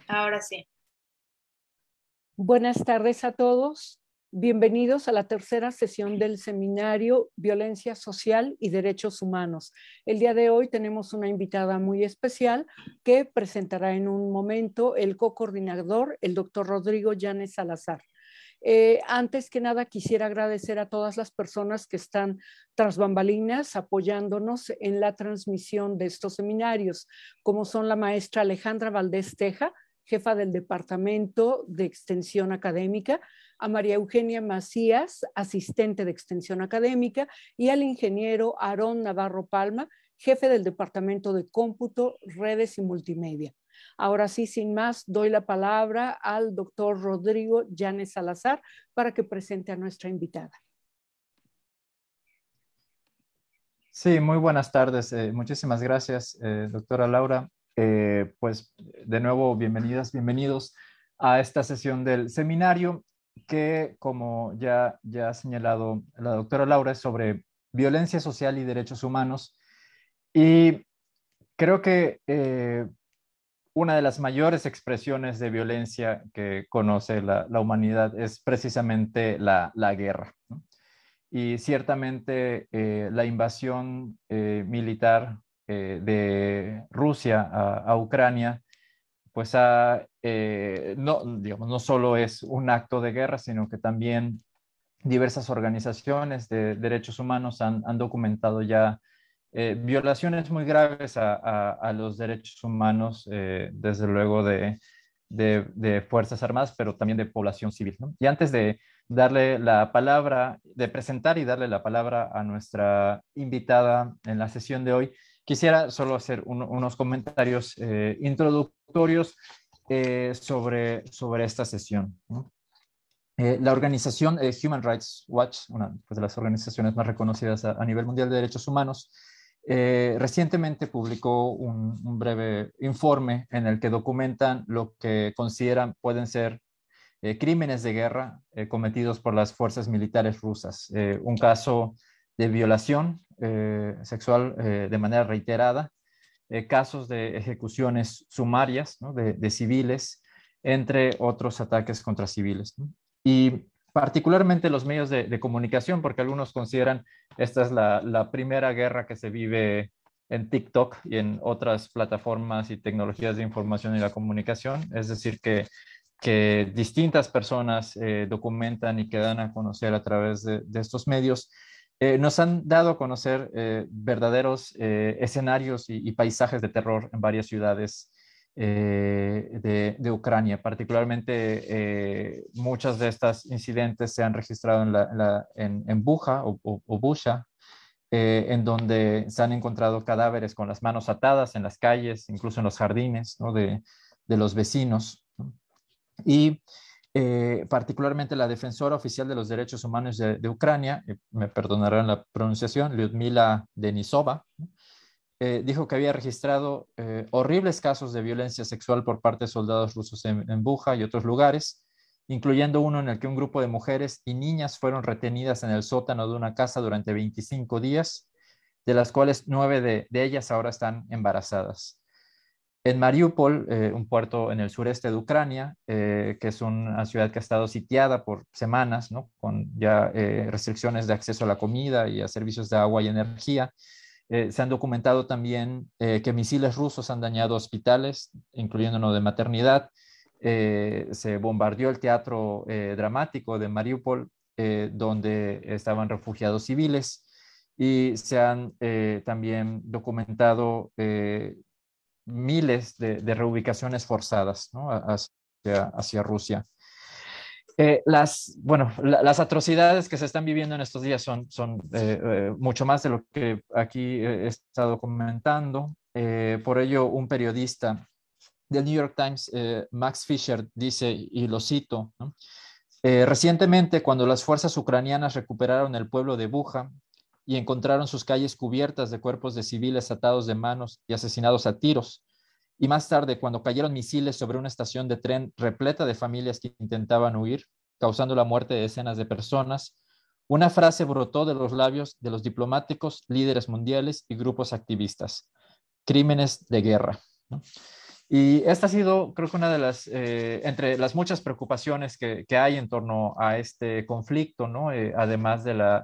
Ahora sí. Buenas tardes a todos. Bienvenidos a la tercera sesión del seminario Violencia Social y Derechos Humanos. El día de hoy tenemos una invitada muy especial que presentará en un momento el co-coordinador, el doctor Rodrigo Llanes Salazar. Antes que nada quisiera agradecer a todas las personas que están tras bambalinas apoyándonos en la transmisión de estos seminarios, como son la maestra Alejandra Valdés Teja, jefa del Departamento de Extensión Académica, a María Eugenia Macías, asistente de Extensión Académica, y al ingeniero Aarón Navarro Palma, jefe del Departamento de Cómputo, Redes y Multimedia. Ahora sí, sin más, doy la palabra al doctor Rodrigo Llanes Salazar para que presente a nuestra invitada. Sí, muy buenas tardes. Muchísimas gracias, doctora Laura. Pues de nuevo, bienvenidos a esta sesión del seminario que, como ya ha señalado la doctora Laura, es sobre violencia social y derechos humanos. Y creo que una de las mayores expresiones de violencia que conoce la humanidad es precisamente la guerra, ¿no? Y ciertamente la invasión militar de Rusia a Ucrania, pues no solo es un acto de guerra, sino que también diversas organizaciones de derechos humanos han documentado ya violaciones muy graves a los derechos humanos, desde luego de Fuerzas Armadas, pero también de población civil, ¿no? Y antes de darle la palabra, de presentar y darle la palabra a nuestra invitada en la sesión de hoy, quisiera solo hacer unos comentarios introductorios sobre esta sesión, ¿no? La organización Human Rights Watch, una pues, de las organizaciones más reconocidas a nivel mundial de derechos humanos, recientemente publicó un breve informe en el que documentan lo que consideran pueden ser crímenes de guerra cometidos por las fuerzas militares rusas. Un caso de violación sexual de manera reiterada, casos de ejecuciones sumarias, ¿no? de civiles, entre otros ataques contra civiles, ¿no? Y particularmente los medios de comunicación, porque algunos consideran esta es la primera guerra que se vive en TikTok y en otras plataformas y tecnologías de información y la comunicación. Es decir, que distintas personas documentan y que dan a conocer a través de estos medios, nos han dado a conocer verdaderos escenarios y paisajes de terror en varias ciudades de Ucrania. Particularmente, muchas de estas incidentes se han registrado en Bucha o Busha, en donde se han encontrado cadáveres con las manos atadas en las calles, incluso en los jardines, ¿no? de los vecinos, ¿no? Y particularmente la defensora oficial de los derechos humanos de Ucrania, me perdonarán la pronunciación, Lyudmila Denisova, ¿no? Dijo que había registrado horribles casos de violencia sexual por parte de soldados rusos en Bucha y otros lugares, incluyendo uno en el que un grupo de mujeres y niñas fueron retenidas en el sótano de una casa durante 25 días, de las cuales 9 de ellas ahora están embarazadas. En Mariupol, un puerto en el sureste de Ucrania, que es una ciudad que ha estado sitiada por semanas, ¿no? Con ya restricciones de acceso a la comida y a servicios de agua y energía. Se han documentado también que misiles rusos han dañado hospitales, incluyendo uno de maternidad. Se bombardeó el teatro dramático de Mariupol, donde estaban refugiados civiles, y se han también documentado miles de reubicaciones forzadas, ¿no? hacia Rusia. Las atrocidades que se están viviendo en estos días son mucho más de lo que aquí he estado comentando. Por ello, un periodista del New York Times, Max Fisher, dice, y lo cito, ¿no? Recientemente, cuando las fuerzas ucranianas recuperaron el pueblo de Bucha y encontraron sus calles cubiertas de cuerpos de civiles atados de manos y asesinados a tiros, y más tarde, cuando cayeron misiles sobre una estación de tren repleta de familias que intentaban huir, causando la muerte de decenas de personas, una frase brotó de los labios de los diplomáticos, líderes mundiales y grupos activistas: crímenes de guerra, ¿no? Y esta ha sido, creo que una de las, entre las muchas preocupaciones que hay en torno a este conflicto, ¿no? Además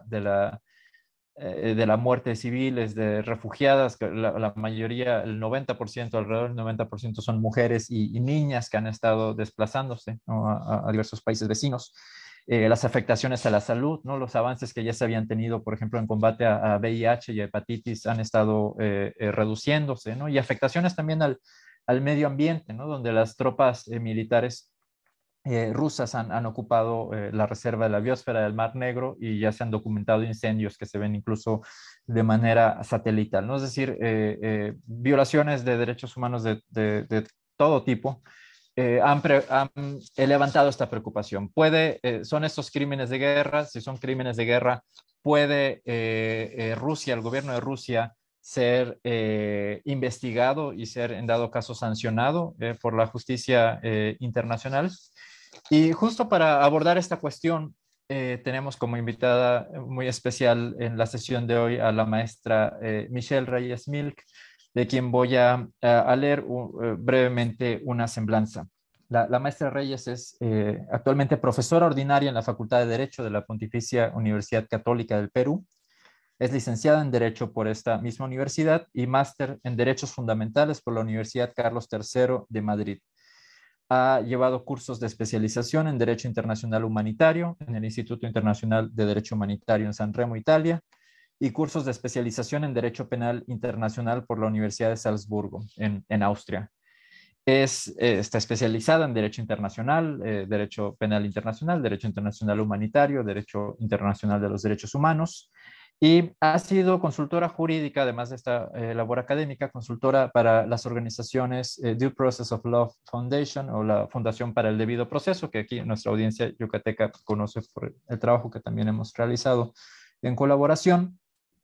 de la muerte de civiles, de refugiadas, que la mayoría, el 90%, alrededor del 90% son mujeres y niñas que han estado desplazándose, ¿no? A diversos países vecinos. Las afectaciones a la salud, ¿no? Los avances que ya se habían tenido, por ejemplo, en combate a VIH y a hepatitis han estado reduciéndose, ¿no? Y afectaciones también al medio ambiente, ¿no? Donde las tropas militares rusas han ocupado la reserva de la biosfera del Mar Negro y ya se han documentado incendios que se ven incluso de manera satelital, ¿no? Es decir, violaciones de derechos humanos de todo tipo han levantado esta preocupación. Son estos crímenes de guerra, si son crímenes de guerra, puede Rusia, el gobierno de Rusia, ser investigado y ser en dado caso sancionado por la justicia internacional. Y justo para abordar esta cuestión, tenemos como invitada muy especial en la sesión de hoy a la maestra Michelle Reyes Milk, de quien voy a leer brevemente una semblanza. La maestra Reyes es actualmente profesora ordinaria en la Facultad de Derecho de la Pontificia Universidad Católica del Perú. Es licenciada en Derecho por esta misma universidad y máster en Derechos Fundamentales por la Universidad Carlos III de Madrid. Ha llevado cursos de especialización en Derecho Internacional Humanitario en el Instituto Internacional de Derecho Humanitario en San Remo, Italia, y cursos de especialización en Derecho Penal Internacional por la Universidad de Salzburgo, en Austria. Está especializada en Derecho Internacional, Derecho Penal Internacional, Derecho Internacional Humanitario, Derecho Internacional de los Derechos Humanos, y ha sido consultora jurídica, además de esta labor académica, consultora para las organizaciones Due Process of Law Foundation o la Fundación para el Debido Proceso, que aquí nuestra audiencia yucateca conoce por el trabajo que también hemos realizado en colaboración,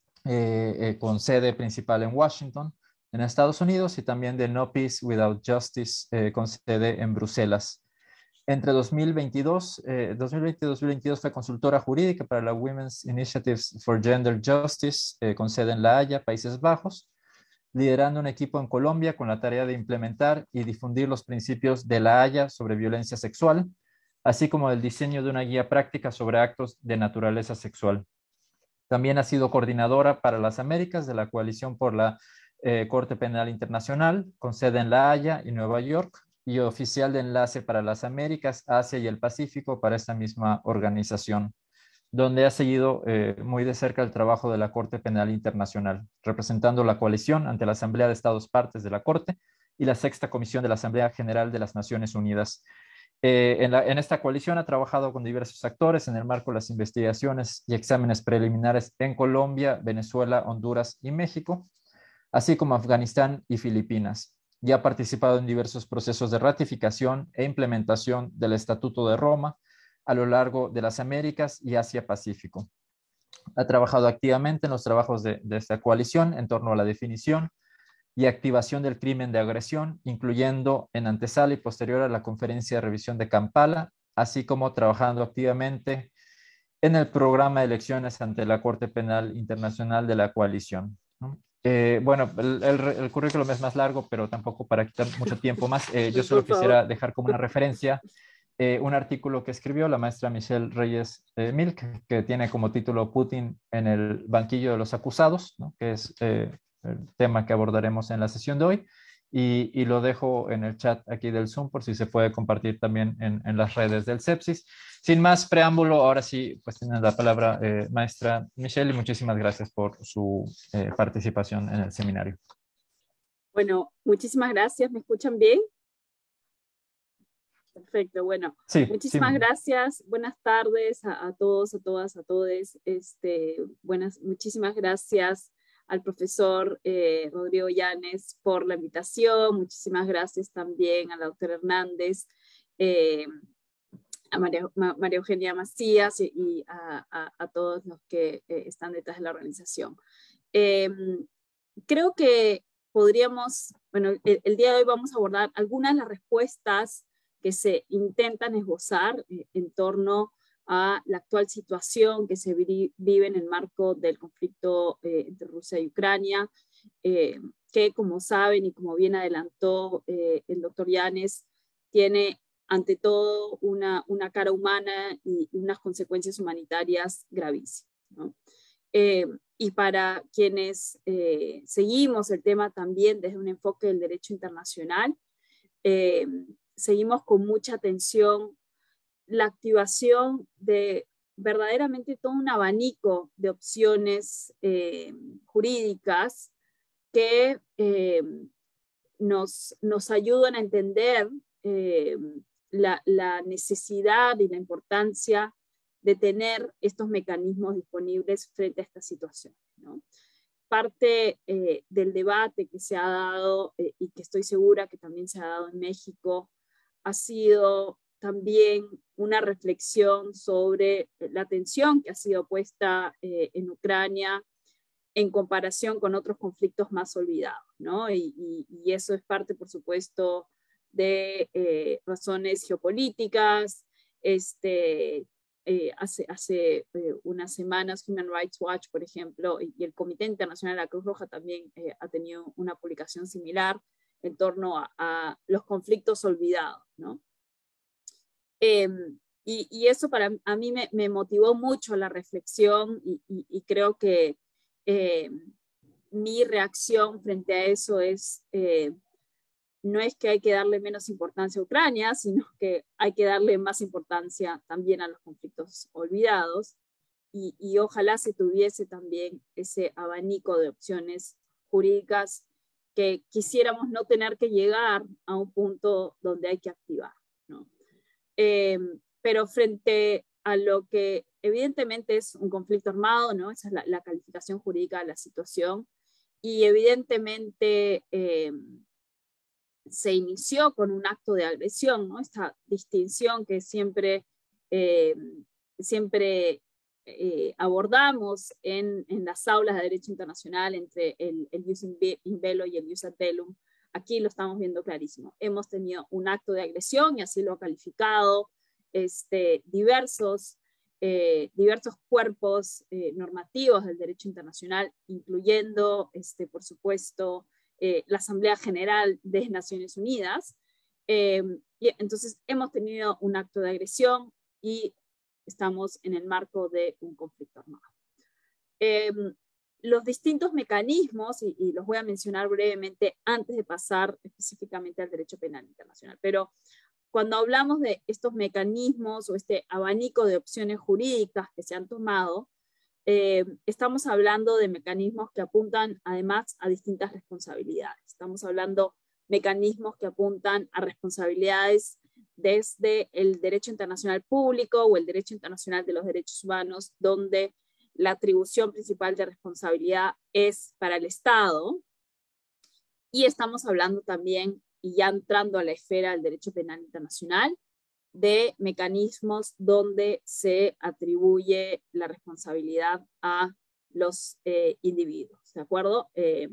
con sede principal en Washington, en Estados Unidos, y también de No Peace Without Justice, con sede en Bruselas. Entre 2020 y 2022 fue consultora jurídica para la Women's Initiatives for Gender Justice, con sede en La Haya, Países Bajos, liderando un equipo en Colombia con la tarea de implementar y difundir los principios de La Haya sobre violencia sexual, así como el diseño de una guía práctica sobre actos de naturaleza sexual. También ha sido coordinadora para las Américas de la Coalición por la Corte Penal Internacional, con sede en La Haya y Nueva York, y oficial de enlace para las Américas, Asia y el Pacífico para esta misma organización, donde ha seguido muy de cerca el trabajo de la Corte Penal Internacional, representando la coalición ante la Asamblea de Estados Partes de la Corte y la Sexta Comisión de la Asamblea General de las Naciones Unidas. En esta coalición ha trabajado con diversos actores en el marco de las investigaciones y exámenes preliminares en Colombia, Venezuela, Honduras y México, así como Afganistán y Filipinas, y ha participado en diversos procesos de ratificación e implementación del Estatuto de Roma a lo largo de las Américas y Asia-Pacífico. Ha trabajado activamente en los trabajos de esta coalición en torno a la definición y activación del crimen de agresión, incluyendo en antesala y posterior a la conferencia de revisión de Kampala, así como trabajando activamente en el programa de elecciones ante la Corte Penal Internacional de la coalición, ¿no? Bueno, el currículum es más largo, pero tampoco para quitar mucho tiempo más. Yo solo quisiera dejar como una referencia un artículo que escribió la maestra Michelle Reyes Milk, que tiene como título Putin en el banquillo de los acusados, ¿no? Que es el tema que abordaremos en la sesión de hoy. Y lo dejo en el chat aquí del Zoom por si se puede compartir también en las redes del Sepsis. Sin más preámbulo, ahora sí, pues tiene la palabra maestra Michelle, y muchísimas gracias por su participación en el seminario. Bueno, muchísimas gracias. ¿Me escuchan bien? Perfecto, bueno. Sí, muchísimas sí. Gracias. Buenas tardes a todos, a todas, a todos. Muchísimas gracias al profesor Rodrigo Llanes por la invitación. Muchísimas gracias también a la doctora Hernández, a María Eugenia Macías y a todos los que están detrás de la organización. Creo que podríamos, bueno, el día de hoy vamos a abordar algunas de las respuestas que se intentan esbozar en torno a la actual situación que se vive en el marco del conflicto entre Rusia y Ucrania, que, como saben y como bien adelantó el doctor Yanes, tiene ante todo una cara humana y unas consecuencias humanitarias gravísimas, ¿no? Y para quienes seguimos el tema también desde un enfoque del derecho internacional, seguimos con mucha atención la activación de verdaderamente todo un abanico de opciones jurídicas que nos ayudan a entender la necesidad y la importancia de tener estos mecanismos disponibles frente a esta situación, ¿no? Parte del debate que se ha dado, y que estoy segura que también se ha dado en México, ha sido también una reflexión sobre la atención que ha sido puesta en Ucrania en comparación con otros conflictos más olvidados, ¿no? Y eso es parte, por supuesto, de razones geopolíticas. Hace unas semanas Human Rights Watch, por ejemplo, y el Comité Internacional de la Cruz Roja también ha tenido una publicación similar en torno a los conflictos olvidados, ¿no? Y eso a mí me motivó mucho la reflexión, y creo que mi reacción frente a eso es, no es que hay que darle menos importancia a Ucrania, sino que hay que darle más importancia también a los conflictos olvidados, y ojalá se tuviese también ese abanico de opciones jurídicas que quisiéramos no tener que llegar a un punto donde hay que activar, ¿no? Pero frente a lo que evidentemente es un conflicto armado, ¿no? Esa es la calificación jurídica de la situación, y evidentemente se inició con un acto de agresión, ¿no? Esta distinción que siempre abordamos en las aulas de derecho internacional entre el jus in bello y el jus ad bellum. Aquí lo estamos viendo clarísimo. Hemos tenido un acto de agresión, y así lo ha calificado diversos cuerpos normativos del derecho internacional, incluyendo, por supuesto, la Asamblea General de Naciones Unidas. Y entonces hemos tenido un acto de agresión y estamos en el marco de un conflicto armado. Los distintos mecanismos, y los voy a mencionar brevemente antes de pasar específicamente al derecho penal internacional, pero cuando hablamos de estos mecanismos o este abanico de opciones jurídicas que se han tomado, estamos hablando de mecanismos que apuntan además a distintas responsabilidades. Estamos hablando de mecanismos que apuntan a responsabilidades desde el derecho internacional público o el derecho internacional de los derechos humanos, donde la atribución principal de responsabilidad es para el Estado. Y estamos hablando también, y ya entrando a la esfera del derecho penal internacional, de mecanismos donde se atribuye la responsabilidad a los individuos, ¿de acuerdo?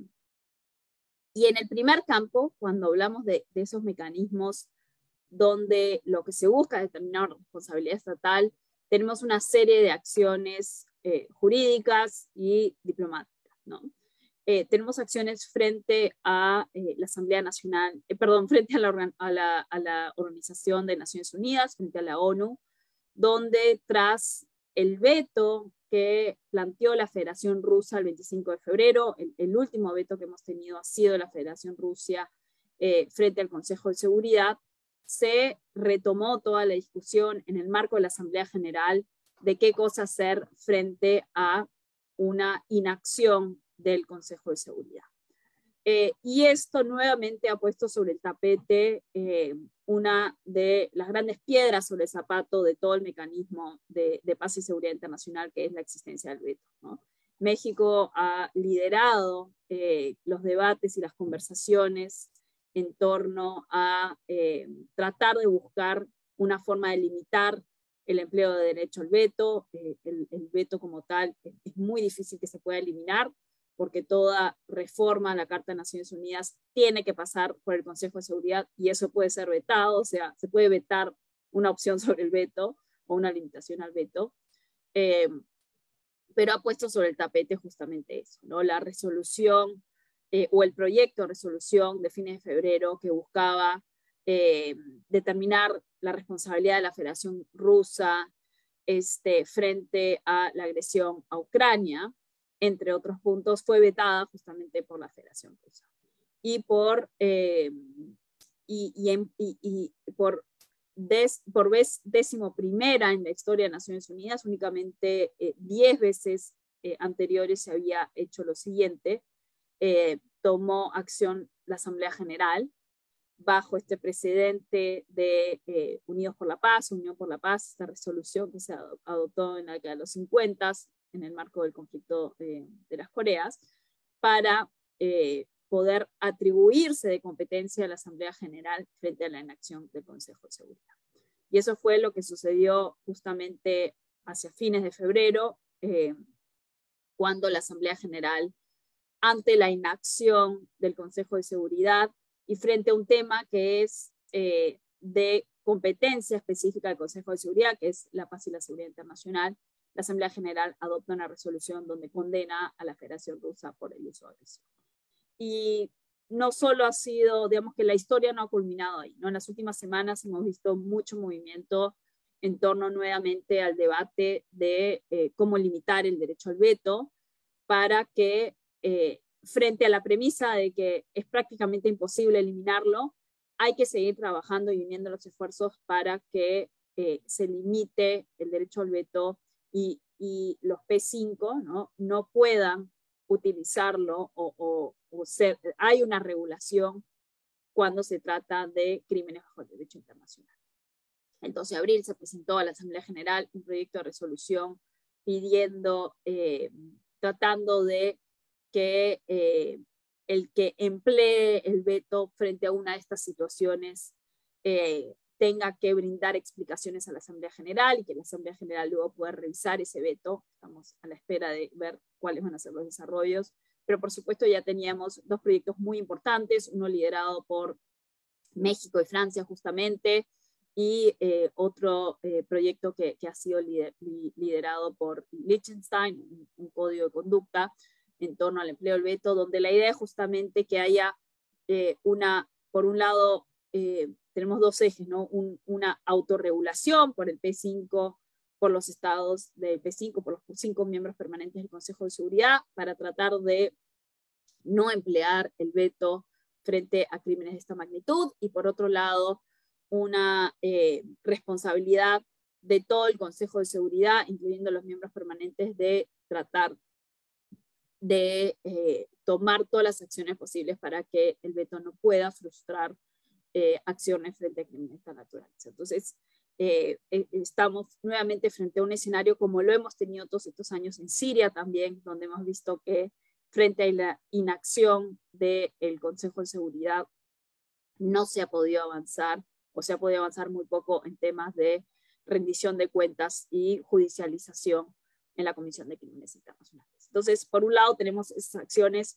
Y en el primer campo, cuando hablamos de esos mecanismos donde lo que se busca es determinar responsabilidad estatal, tenemos una serie de acciones jurídicas y diplomáticas, ¿no? Tenemos acciones frente a la Asamblea Nacional, frente a la Organización de Naciones Unidas, frente a la ONU, donde tras el veto que planteó la Federación Rusa el 25 de febrero, el último veto que hemos tenido ha sido la Federación Rusia frente al Consejo de Seguridad, se retomó toda la discusión en el marco de la Asamblea General de qué cosa hacer frente a una inacción del Consejo de Seguridad. Y esto nuevamente ha puesto sobre el tapete una de las grandes piedras sobre el zapato de todo el mecanismo de paz y seguridad internacional, que es la existencia del veto, ¿no? México ha liderado los debates y las conversaciones en torno a tratar de buscar una forma de limitar el empleo de derecho al veto. El veto como tal es muy difícil que se pueda eliminar, porque toda reforma a la Carta de Naciones Unidas tiene que pasar por el Consejo de Seguridad, y eso puede ser vetado, o sea, se puede vetar una opción sobre el veto o una limitación al veto, pero ha puesto sobre el tapete justamente eso, ¿no? La resolución o el proyecto de resolución de fines de febrero que buscaba determinar la responsabilidad de la Federación Rusa frente a la agresión a Ucrania, entre otros puntos, fue vetada justamente por la Federación Rusa. Y por vez 11ª en la historia de Naciones Unidas, únicamente 10 veces anteriores se había hecho lo siguiente. Tomó acción la Asamblea General bajo este precedente de Unidos por la Paz, Unión por la Paz, esta resolución que se adoptó en la década de los 50 en el marco del conflicto de las Coreas, para poder atribuirse de competencia a la Asamblea General frente a la inacción del Consejo de Seguridad. Y eso fue lo que sucedió justamente hacia fines de febrero, cuando la Asamblea General, ante la inacción del Consejo de Seguridad y frente a un tema que es de competencia específica del Consejo de Seguridad, que es la paz y la seguridad internacional, la Asamblea General adopta una resolución donde condena a la Federación Rusa por el uso de agresión. Y no solo ha sido, digamos que la historia no ha culminado ahí, ¿no? En las últimas semanas hemos visto mucho movimiento en torno nuevamente al debate de cómo limitar el derecho al veto para que, frente a la premisa de que es prácticamente imposible eliminarlo, hay que seguir trabajando y uniendo los esfuerzos para que se limite el derecho al veto y los P5 no puedan utilizarlo hay una regulación cuando se trata de crímenes bajo el derecho internacional. El 12 de abril se presentó a la Asamblea General un proyecto de resolución pidiendo, tratando de que el que emplee el veto frente a una de estas situaciones tenga que brindar explicaciones a la Asamblea General y que la Asamblea General luego pueda revisar ese veto. Estamos a la espera de ver cuáles van a ser los desarrollos, pero por supuesto ya teníamos dos proyectos muy importantes, uno liderado por México y Francia justamente, y otro proyecto que ha sido liderado por Liechtenstein, un código de conducta en torno al empleo del veto, donde la idea es justamente que haya por un lado, tenemos dos ejes, ¿no? Una autorregulación por el P5, por los estados del P5, por los 5 miembros permanentes del Consejo de Seguridad, para tratar de no emplear el veto frente a crímenes de esta magnitud, y por otro lado, una responsabilidad de todo el Consejo de Seguridad, incluyendo los miembros permanentes, de tratar de tomar todas las acciones posibles para que el veto no pueda frustrar acciones frente a crímenes de esta naturaleza. Entonces, estamos nuevamente frente a un escenario como lo hemos tenido todos estos años en Siria también, donde hemos visto que frente a la inacción del Consejo de Seguridad no se ha podido avanzar, o se ha podido avanzar muy poco en temas de rendición de cuentas y judicialización en la Comisión de Crímenes Internacionales. Entonces, por un lado tenemos esas acciones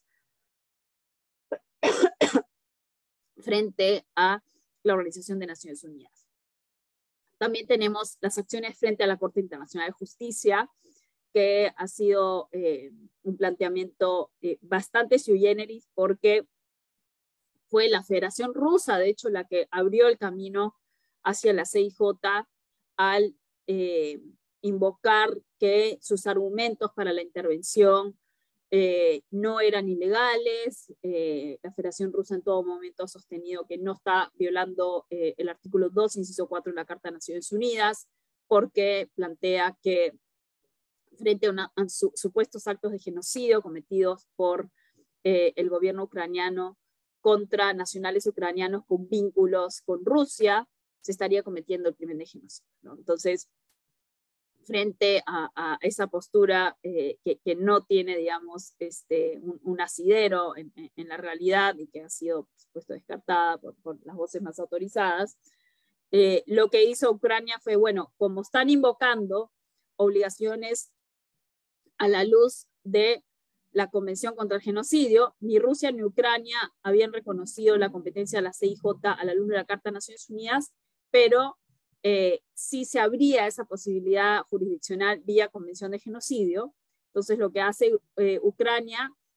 frente a la Organización de Naciones Unidas. También tenemos las acciones frente a la Corte Internacional de Justicia, que ha sido un planteamiento bastante sui generis, porque fue la Federación Rusa, de hecho, la que abrió el camino hacia la CIJ al invocar que sus argumentos para la intervención no eran ilegales. La Federación Rusa en todo momento ha sostenido que no está violando el artículo 2, inciso 4 de la Carta de Naciones Unidas, porque plantea que frente a supuestos actos de genocidio cometidos por el gobierno ucraniano contra nacionales ucranianos con vínculos con Rusia, se estaría cometiendo el crimen de genocidio, ¿no? Entonces, frente a esa postura que no tiene, digamos, un asidero en la realidad y que ha sido, por supuesto, descartada por las voces más autorizadas, lo que hizo Ucrania fue, bueno, como están invocando obligaciones a la luz de la Convención contra el Genocidio, ni Rusia ni Ucrania habían reconocido la competencia de la CIJ a la luz de la Carta de Naciones Unidas, pero sí se abría esa posibilidad jurisdiccional vía Convención de Genocidio. Entonces lo que hace Ucrania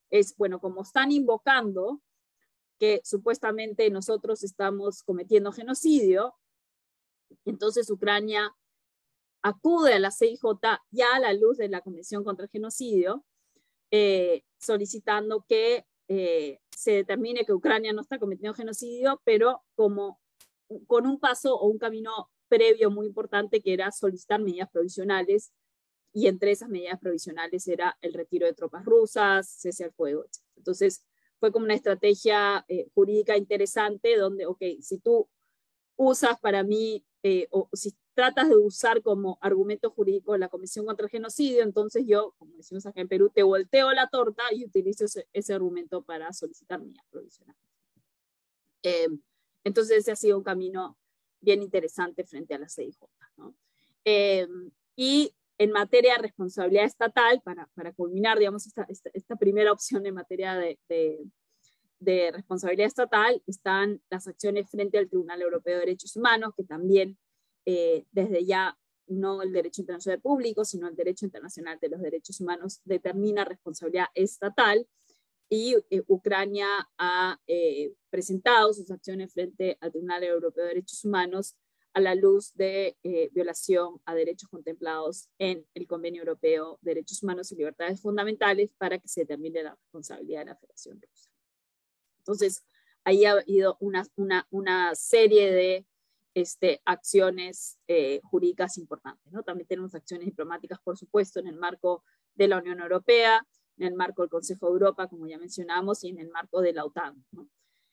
es, bueno, como están invocando que supuestamente nosotros estamos cometiendo genocidio, entonces Ucrania acude a la CIJ ya a la luz de la Convención contra el Genocidio, solicitando que se determine que Ucrania no está cometiendo genocidio, pero como con un paso o un camino previo muy importante, que era solicitar medidas provisionales, y entre esas medidas provisionales era el retiro de tropas rusas, cese al fuego, etc. Entonces fue como una estrategia jurídica interesante donde, ok, si tú usas para mí, o si tratas de usar como argumento jurídico la Convención contra el Genocidio, entonces yo, como decimos acá en Perú, te volteo la torta y utilizo ese argumento para solicitar medidas provisionales. Entonces ese ha sido un camino bien interesante frente a la CIJ, ¿no? Y en materia de responsabilidad estatal, para culminar, digamos, esta primera opción en materia de responsabilidad estatal, están las acciones frente al Tribunal Europeo de Derechos Humanos, que también desde ya no el derecho internacional público, sino el derecho internacional de los derechos humanos determina responsabilidad estatal, y Ucrania ha presentado sus acciones frente al Tribunal Europeo de Derechos Humanos a la luz de violación a derechos contemplados en el Convenio Europeo de Derechos Humanos y Libertades Fundamentales, para que se determine la responsabilidad de la Federación Rusa. Entonces, ahí ha habido una serie de acciones jurídicas importantes, ¿no? También tenemos acciones diplomáticas, por supuesto, en el marco de la Unión Europea, en el marco del Consejo de Europa, como ya mencionamos, y en el marco de la OTAN, ¿no?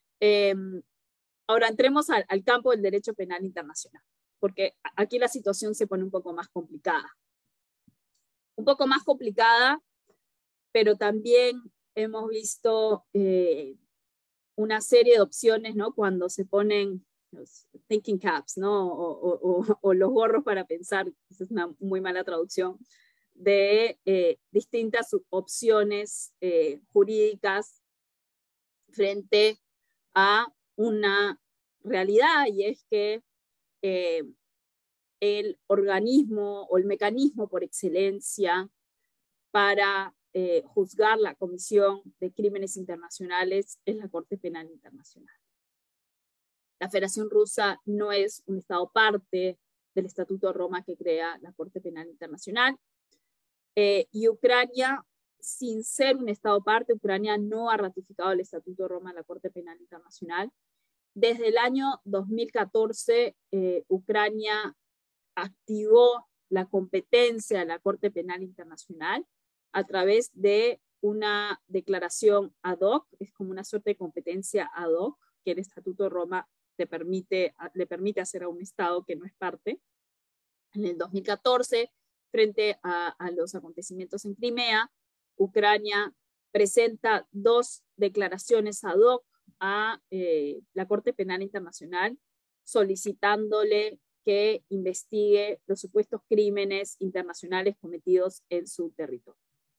Ahora entremos al campo del derecho penal internacional, porque aquí la situación se pone un poco más complicada. Un poco más complicada, pero también hemos visto una serie de opciones, ¿no? Cuando se ponen los thinking caps, ¿no? O los gorros para pensar, esa es una muy mala traducción, de distintas opciones jurídicas frente a una realidad, y es que el organismo o el mecanismo por excelencia para juzgar la Comisión de Crímenes Internacionales es la Corte Penal Internacional. La Federación Rusa no es un Estado parte del Estatuto de Roma que crea la Corte Penal Internacional, y Ucrania, sin ser un Estado parte, Ucrania no ha ratificado el Estatuto de Roma en la Corte Penal Internacional. Desde el año 2014, Ucrania activó la competencia de la Corte Penal Internacional a través de una declaración ad hoc, es como una suerte de competencia ad hoc que el Estatuto de Roma le permite hacer a un Estado que no es parte. En el 2014, frente a los acontecimientos en Crimea, Ucrania presenta 2 declaraciones ad hoc a la Corte Penal Internacional, solicitándole que investigue los supuestos crímenes internacionales cometidos en su territorio.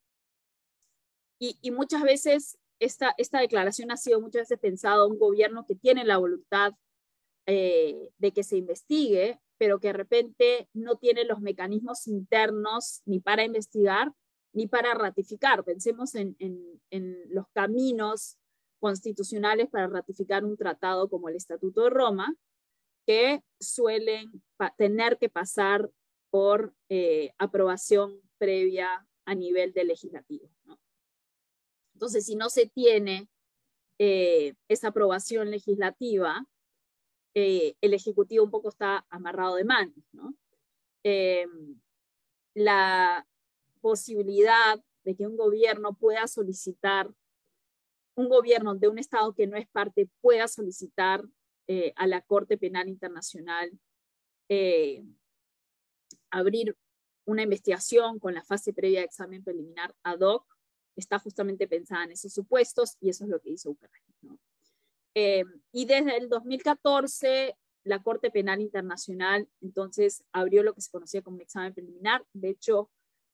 Y muchas veces esta declaración ha sido muchas veces pensado un gobierno que tiene la voluntad de que se investigue, pero que de repente no tiene los mecanismos internos ni para investigar ni para ratificar. Pensemos en los caminos constitucionales para ratificar un tratado como el Estatuto de Roma, que suelen tener que pasar por aprobación previa a nivel del legislativo, ¿no? Entonces, si no se tiene esa aprobación legislativa, el Ejecutivo un poco está amarrado de manos, ¿no? La posibilidad de que un gobierno pueda solicitar, un gobierno de un Estado que no es parte pueda solicitar a la Corte Penal Internacional abrir una investigación con la fase previa de examen preliminar ad hoc, está justamente pensada en esos supuestos, y eso es lo que hizo Ucrania, ¿no? Y desde el 2014 la Corte Penal Internacional entonces abrió lo que se conocía como un examen preliminar. De hecho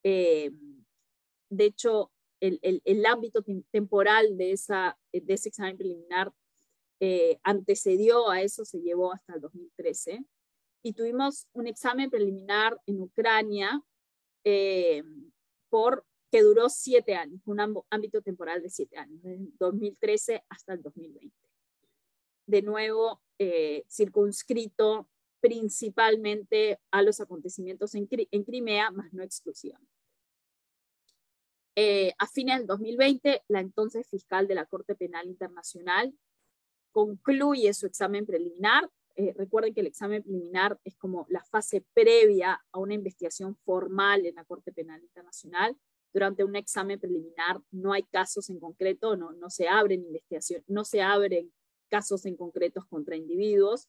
el ámbito temporal de ese examen preliminar antecedió a eso, se llevó hasta el 2013, y tuvimos un examen preliminar en Ucrania por que duró 7 años, un ámbito temporal de 7 años, desde 2013 hasta el 2020. De nuevo, circunscrito principalmente a los acontecimientos en Crimea, más no exclusivamente. A fines del 2020, la entonces fiscal de la Corte Penal Internacional concluye su examen preliminar. Recuerden que el examen preliminar es como la fase previa a una investigación formal en la Corte Penal Internacional. Durante un examen preliminar no hay casos en concreto, no se abren investigaciones, no se abren casos en concretos contra individuos,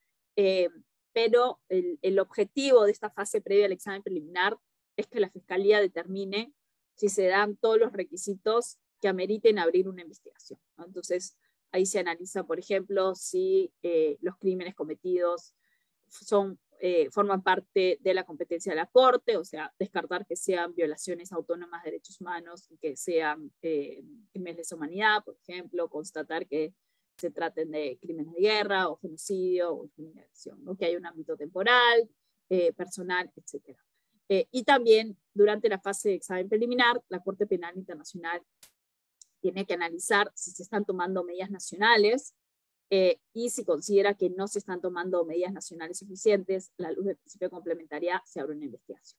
pero el objetivo de esta fase previa al examen preliminar es que la Fiscalía determine si se dan todos los requisitos que ameriten abrir una investigación, ¿no? Entonces, ahí se analiza, por ejemplo, si los crímenes cometidos forman parte de la competencia de la Corte, o sea, descartar que sean violaciones autónomas de derechos humanos y que sean crímenes de lesa humanidad, por ejemplo, constatar que se traten de crímenes de guerra o genocidio o discriminación, ¿no? Que hay un ámbito temporal, personal, etc. Y también, durante la fase de examen preliminar, la Corte Penal Internacional tiene que analizar si se están tomando medidas nacionales y si considera que no se están tomando medidas nacionales suficientes, a la luz del principio de complementariedad, se abre una investigación.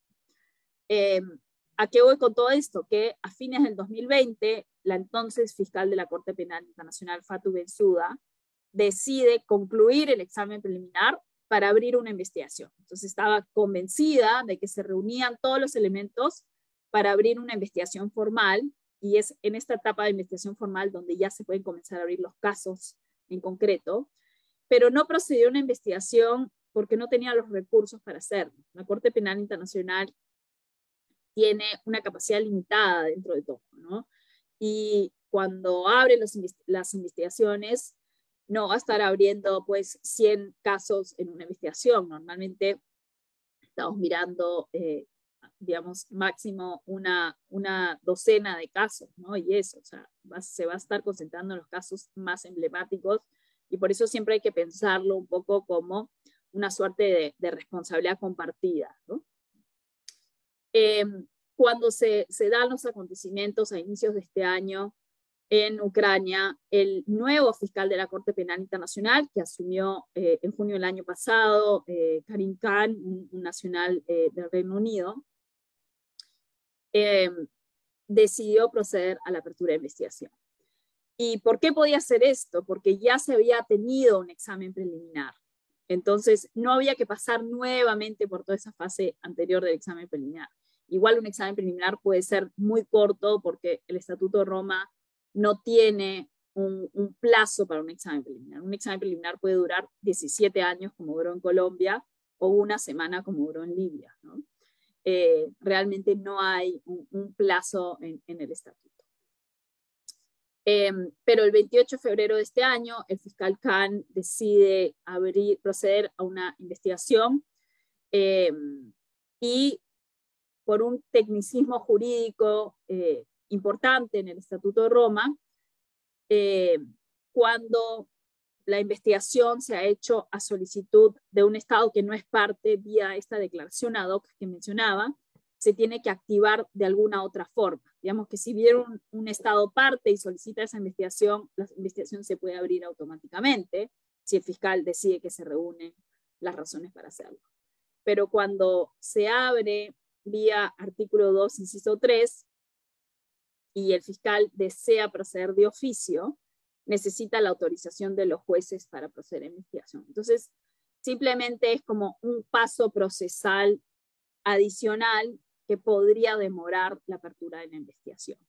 ¿A qué voy con todo esto? Que a fines del 2020, la entonces fiscal de la Corte Penal Internacional, Fatou Bensouda, decide concluir el examen preliminar para abrir una investigación. Entonces estaba convencida de que se reunían todos los elementos para abrir una investigación formal, y es en esta etapa de investigación formal donde ya se pueden comenzar a abrir los casos en concreto, pero no procedió a una investigación porque no tenía los recursos para hacerlo. La Corte Penal Internacional tiene una capacidad limitada dentro de todo, ¿no? Y cuando abre las investigaciones, no va a estar abriendo pues 100 casos en una investigación. Normalmente estamos mirando, digamos, máximo una docena de casos, ¿no? Y eso, o sea, se va a estar concentrando en los casos más emblemáticos, y por eso siempre hay que pensarlo un poco como una suerte de responsabilidad compartida, ¿no? Cuando se dan los acontecimientos a inicios de este año en Ucrania, el nuevo fiscal de la Corte Penal Internacional, que asumió en junio del año pasado, Karim Khan, un nacional del Reino Unido, decidió proceder a la apertura de investigación. ¿Y por qué podía hacer esto? Porque ya se había tenido un examen preliminar. Entonces, no había que pasar nuevamente por toda esa fase anterior del examen preliminar. Igual un examen preliminar puede ser muy corto porque el Estatuto de Roma no tiene un plazo para un examen preliminar. Un examen preliminar puede durar 17 años, como duró en Colombia, o una semana, como duró en Libia, ¿no? Realmente no hay un plazo en el Estatuto. Pero el 28 de febrero de este año, el fiscal Khan decide proceder a una investigación y por un tecnicismo jurídico importante en el Estatuto de Roma, cuando la investigación se ha hecho a solicitud de un Estado que no es parte vía esta declaración ad hoc que mencionaba, se tiene que activar de alguna otra forma. Digamos que si viene un Estado parte y solicita esa investigación, la investigación se puede abrir automáticamente si el fiscal decide que se reúnen las razones para hacerlo. Pero cuando se abre vía artículo 2, inciso 3, y el fiscal desea proceder de oficio, necesita la autorización de los jueces para proceder a investigación. Entonces, simplemente es como un paso procesal adicional que podría demorar la apertura de la investigación.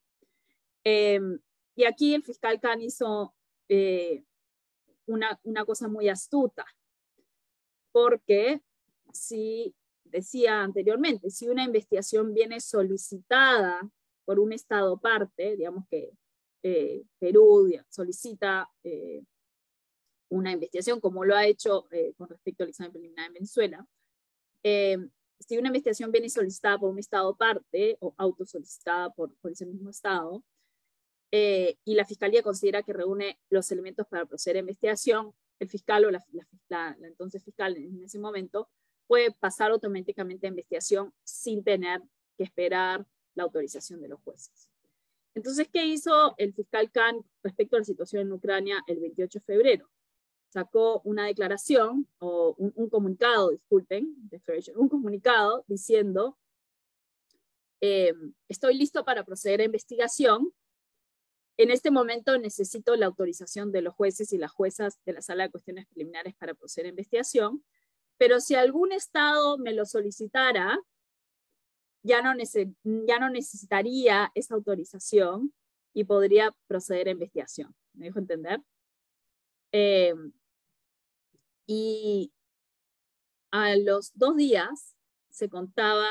Y aquí el fiscal Khan hizo una cosa muy astuta, porque si decía anteriormente, si una investigación viene solicitada por un Estado parte, digamos que Perú solicita una investigación, como lo ha hecho con respecto al examen preliminar en Venezuela, si una investigación viene solicitada por un Estado parte o autosolicitada por ese mismo Estado, y la Fiscalía considera que reúne los elementos para proceder a investigación, el fiscal o la entonces fiscal en ese momento puede pasar automáticamente a investigación sin tener que esperar la autorización de los jueces. Entonces, ¿qué hizo el fiscal Khan respecto a la situación en Ucrania el 28 de febrero? Sacó una declaración, o un comunicado, disculpen, un comunicado diciendo, estoy listo para proceder a investigación. En este momento necesito la autorización de los jueces y las juezas de la Sala de Cuestiones Preliminares para proceder a investigación, pero si algún estado me lo solicitara, ya no necesitaría esa autorización y podría proceder a investigación. ¿Me dejo entender? Y a los 2 días se contó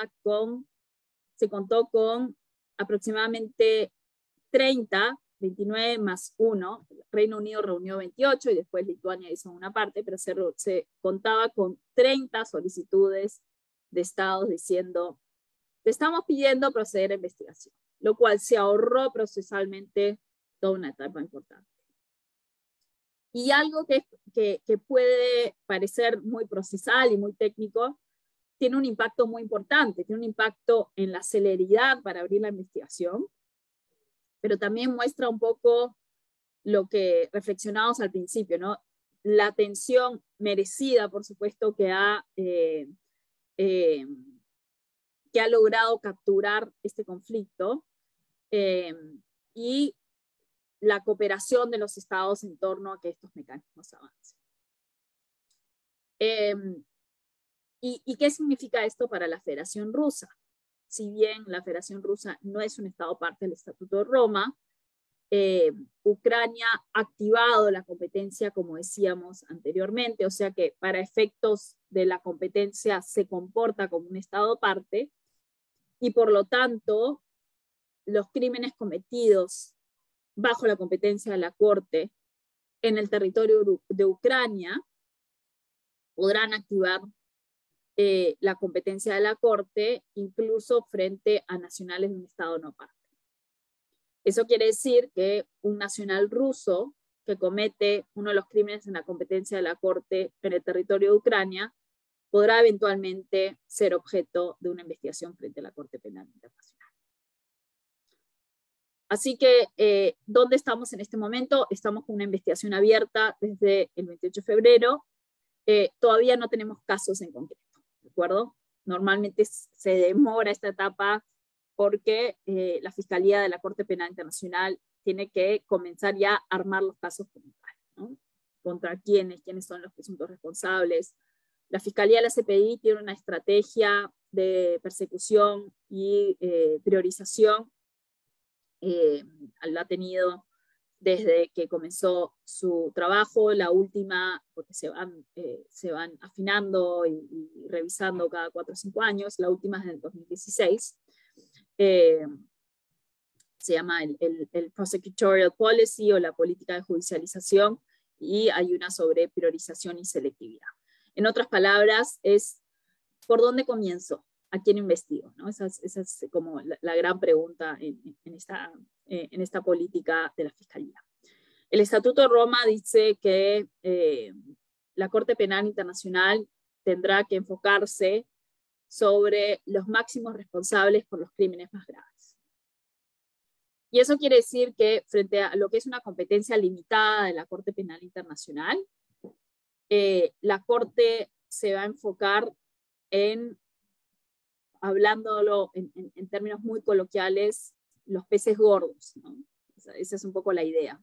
con aproximadamente 30, 29 más 1, Reino Unido reunió 28 y después Lituania hizo una parte, pero se contaba con 30 solicitudes de estados diciendo, te estamos pidiendo proceder a investigación, lo cual se ahorró procesalmente toda una etapa importante. Y algo que puede parecer muy procesal y muy técnico, tiene un impacto muy importante, tiene un impacto en la celeridad para abrir la investigación, pero también muestra un poco lo que reflexionamos al principio, ¿no? La atención merecida, por supuesto, que ha logrado capturar este conflicto y la cooperación de los estados en torno a que estos mecanismos avancen. ¿Y qué significa esto para la Federación Rusa? Si bien la Federación Rusa no es un estado parte del Estatuto de Roma, Ucrania ha activado la competencia, como decíamos anteriormente, o sea que para efectos de la competencia se comporta como un estado parte, y por lo tanto los crímenes cometidos bajo la competencia de la Corte en el territorio de Ucrania podrán activar la competencia de la Corte incluso frente a nacionales de un estado no parte. Eso quiere decir que un nacional ruso que comete uno de los crímenes en la competencia de la Corte en el territorio de Ucrania podrá eventualmente ser objeto de una investigación frente a la Corte Penal Internacional. Así que, ¿dónde estamos en este momento? Estamos con una investigación abierta desde el 28 de febrero. Todavía no tenemos casos en concreto, ¿de acuerdo? Normalmente se demora esta etapa porque la Fiscalía de la Corte Penal Internacional tiene que comenzar ya a armar los casos como tal, ¿no? Contra quiénes son los presuntos responsables. La Fiscalía de la CPI tiene una estrategia de persecución y priorización. La ha tenido desde que comenzó su trabajo, la última, porque se van afinando y revisando cada 4 o 5 años, la última es en el 2016. Se llama el Prosecutorial Policy o la política de judicialización, y hay una sobre priorización y selectividad. En otras palabras, es ¿por dónde comienzo? ¿A quién investigo? ¿No? Esa es como la gran pregunta en esta política de la Fiscalía. El Estatuto de Roma dice que la Corte Penal Internacional tendrá que enfocarse sobre los máximos responsables por los crímenes más graves. Y eso quiere decir que frente a lo que es una competencia limitada de la Corte Penal Internacional, la Corte se va a enfocar en, hablándolo en términos muy coloquiales, los peces gordos, ¿no? Esa es un poco la idea.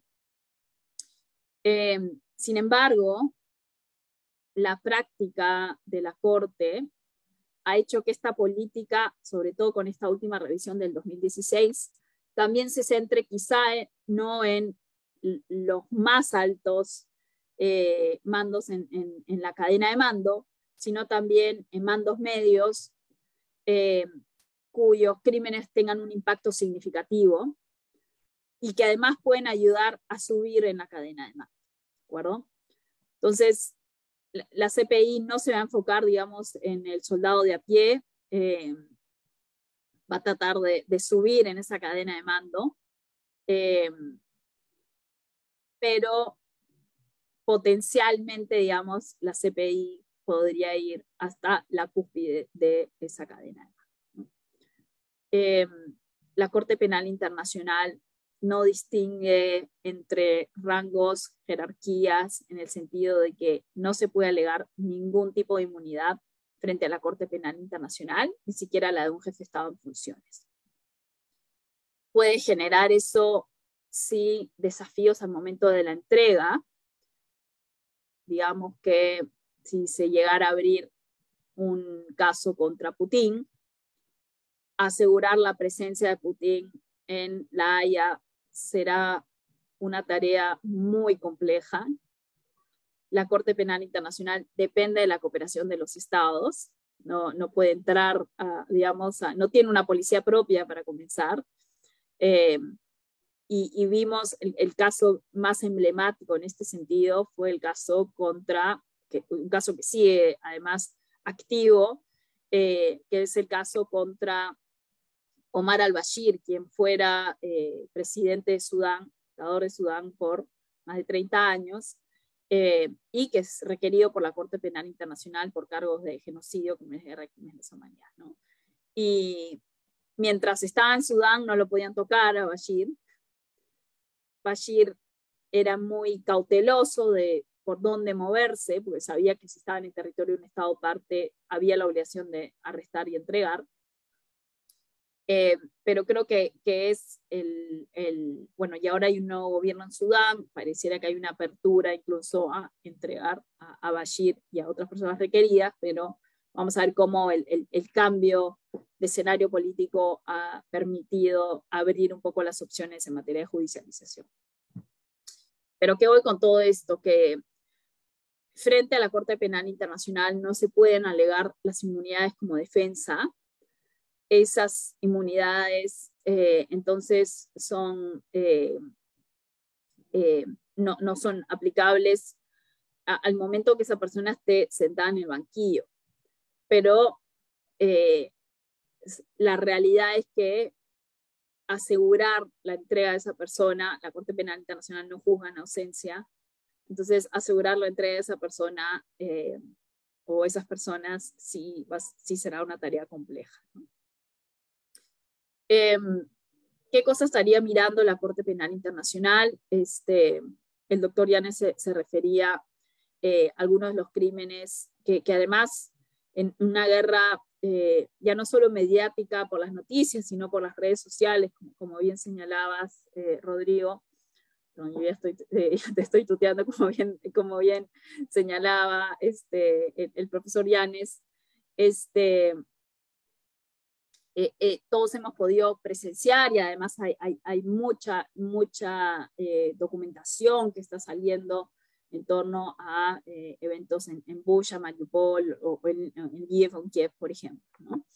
Sin embargo, la práctica de la Corte ha hecho que esta política, sobre todo con esta última revisión del 2016, también se centre quizá no en los más altos mandos en la cadena de mando, sino también en mandos medios cuyos crímenes tengan un impacto significativo y que además pueden ayudar a subir en la cadena de mando, ¿de acuerdo? Entonces, la CPI no se va a enfocar, digamos, en el soldado de a pie, va a tratar de subir en esa cadena de mando, pero potencialmente, digamos, la CPI podría ir hasta la cúspide de esa cadena de mando, ¿no? la Corte Penal Internacional no distingue entre rangos, jerarquías, en el sentido de que no se puede alegar ningún tipo de inmunidad frente a la Corte Penal Internacional, ni siquiera la de un jefe de Estado en funciones. Puede generar eso, sí, desafíos al momento de la entrega. Digamos que si se llegara a abrir un caso contra Putin, asegurar la presencia de Putin en La Haya será una tarea muy compleja. La Corte Penal Internacional depende de la cooperación de los estados, no puede entrar, no tiene una policía propia para comenzar. Y vimos el caso más emblemático en este sentido fue el caso un caso que sigue además activo, que es el caso contra Omar al-Bashir, quien fuera presidente de Sudán, dictador de Sudán por más de 30 años, y que es requerido por la Corte Penal Internacional por cargos de genocidio, crímenes de guerra y crímenes de lesa humanidad, ¿no? Y mientras estaba en Sudán no lo podían tocar a Bashir. Bashir era muy cauteloso de por dónde moverse, porque sabía que si estaba en el territorio de un Estado parte había la obligación de arrestar y entregar. Pero creo que es bueno, y ahora hay un nuevo gobierno en Sudán, pareciera que hay una apertura incluso a entregar a Bashir y a otras personas requeridas, pero vamos a ver cómo el cambio de escenario político ha permitido abrir un poco las opciones en materia de judicialización. Pero ¿qué voy con todo esto? Que frente a la Corte Penal Internacional no se pueden alegar las inmunidades como defensa. Esas inmunidades entonces no son aplicables al momento que esa persona esté sentada en el banquillo. Pero la realidad es que asegurar la entrega de esa persona, la Corte Penal Internacional no juzga en ausencia, entonces asegurar la entrega de esa persona o esas personas sí será una tarea compleja, ¿no? ¿Qué cosa estaría mirando la Corte Penal Internacional? El doctor Yanes se refería a algunos de los crímenes que además en una guerra ya no solo mediática por las noticias, sino por las redes sociales, como bien señalabas, Rodrigo. No, yo ya te estoy tuteando, como bien señalaba el profesor Yanes. Todos hemos podido presenciar y además hay mucha documentación que está saliendo en torno a eventos en Bucha, Mariupol o en Kiev, por ejemplo, ¿no?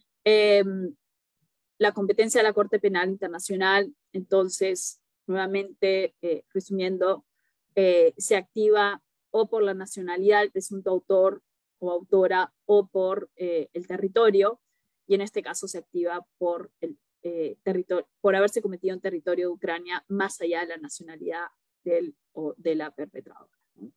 La competencia de la Corte Penal Internacional, entonces, nuevamente, resumiendo, se activa o por la nacionalidad del presunto autor o autora o por el territorio, y en este caso se activa por por haberse cometido en territorio de Ucrania más allá de la nacionalidad o de la perpetradora, ¿no?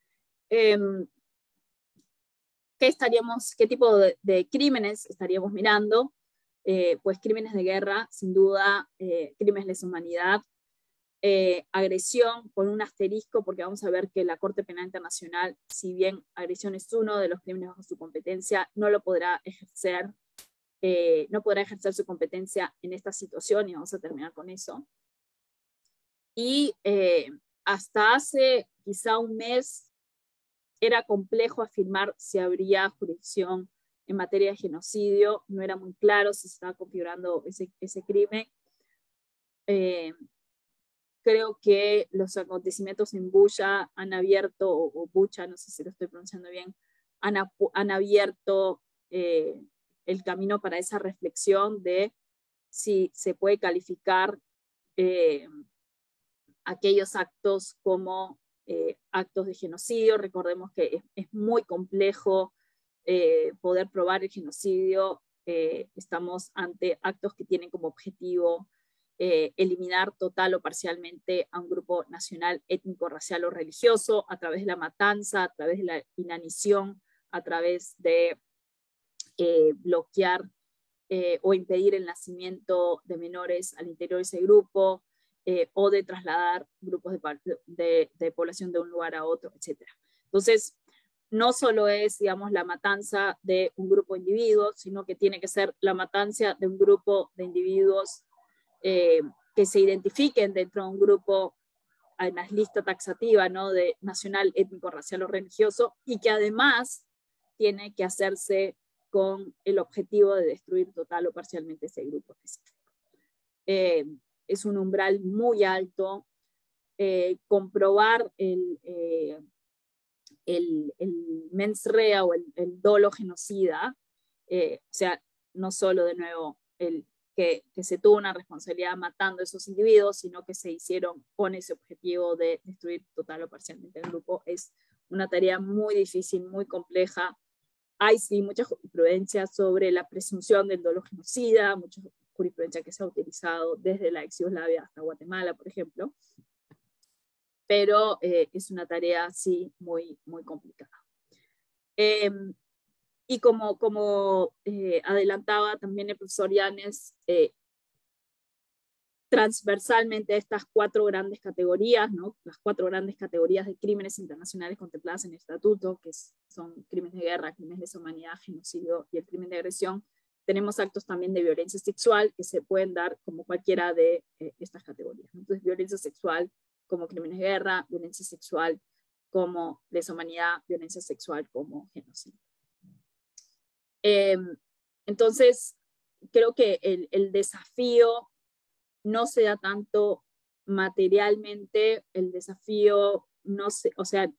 ¿Qué tipo de crímenes estaríamos mirando? Pues crímenes de guerra, sin duda, crímenes de lesa humanidad, agresión con un asterisco, porque vamos a ver que la Corte Penal Internacional, si bien agresión es uno de los crímenes bajo su competencia, no podrá ejercer su competencia en esta situación, y vamos a terminar con eso. Y hasta hace quizá un mes era complejo afirmar si habría jurisdicción en materia de genocidio, no era muy claro si se estaba configurando ese crimen. Creo que los acontecimientos en Bucha han abierto, o Bucha, no sé si lo estoy pronunciando bien, han abierto el camino para esa reflexión de si se puede calificar aquellos actos como actos de genocidio. Recordemos que es muy complejo poder probar el genocidio. Estamos ante actos que tienen como objetivo eliminar total o parcialmente a un grupo nacional, étnico, racial o religioso a través de la matanza, a través de la inanición, a través de bloquear o impedir el nacimiento de menores al interior de ese grupo, o de trasladar grupos de población de un lugar a otro, etc. Entonces, no solo es, digamos, la matanza de un grupo de individuos, sino que tiene que ser la matanza de un grupo de individuos que se identifiquen dentro de un grupo en la lista taxativa, ¿no?, de nacional, étnico, racial o religioso, y que además tiene que hacerse con el objetivo de destruir total o parcialmente ese grupo específico. Es un umbral muy alto. Comprobar el mens rea o el dolo genocida, o sea, no solo de nuevo que se tuvo una responsabilidad matando a esos individuos, sino que se hicieron con ese objetivo de destruir total o parcialmente el grupo. Es una tarea muy difícil, muy compleja. Hay sí mucha jurisprudencia sobre la presunción del dolo genocida, mucha jurisprudencia que se ha utilizado desde la ex Yugoslavia hasta Guatemala, por ejemplo, pero es una tarea sí muy, muy complicada. Y como adelantaba también el profesor Yanes, transversalmente estas 4 grandes categorías, ¿no?, las 4 grandes categorías de crímenes internacionales contempladas en el estatuto, que son crímenes de guerra, crímenes de lesa humanidad, genocidio y el crimen de agresión, tenemos actos también de violencia sexual que se pueden dar como cualquiera de estas categorías. Entonces, violencia sexual como crímenes de guerra, violencia sexual como lesa humanidad, violencia sexual como genocidio. Entonces, creo que el desafío no se da tanto materialmente, el desafío no se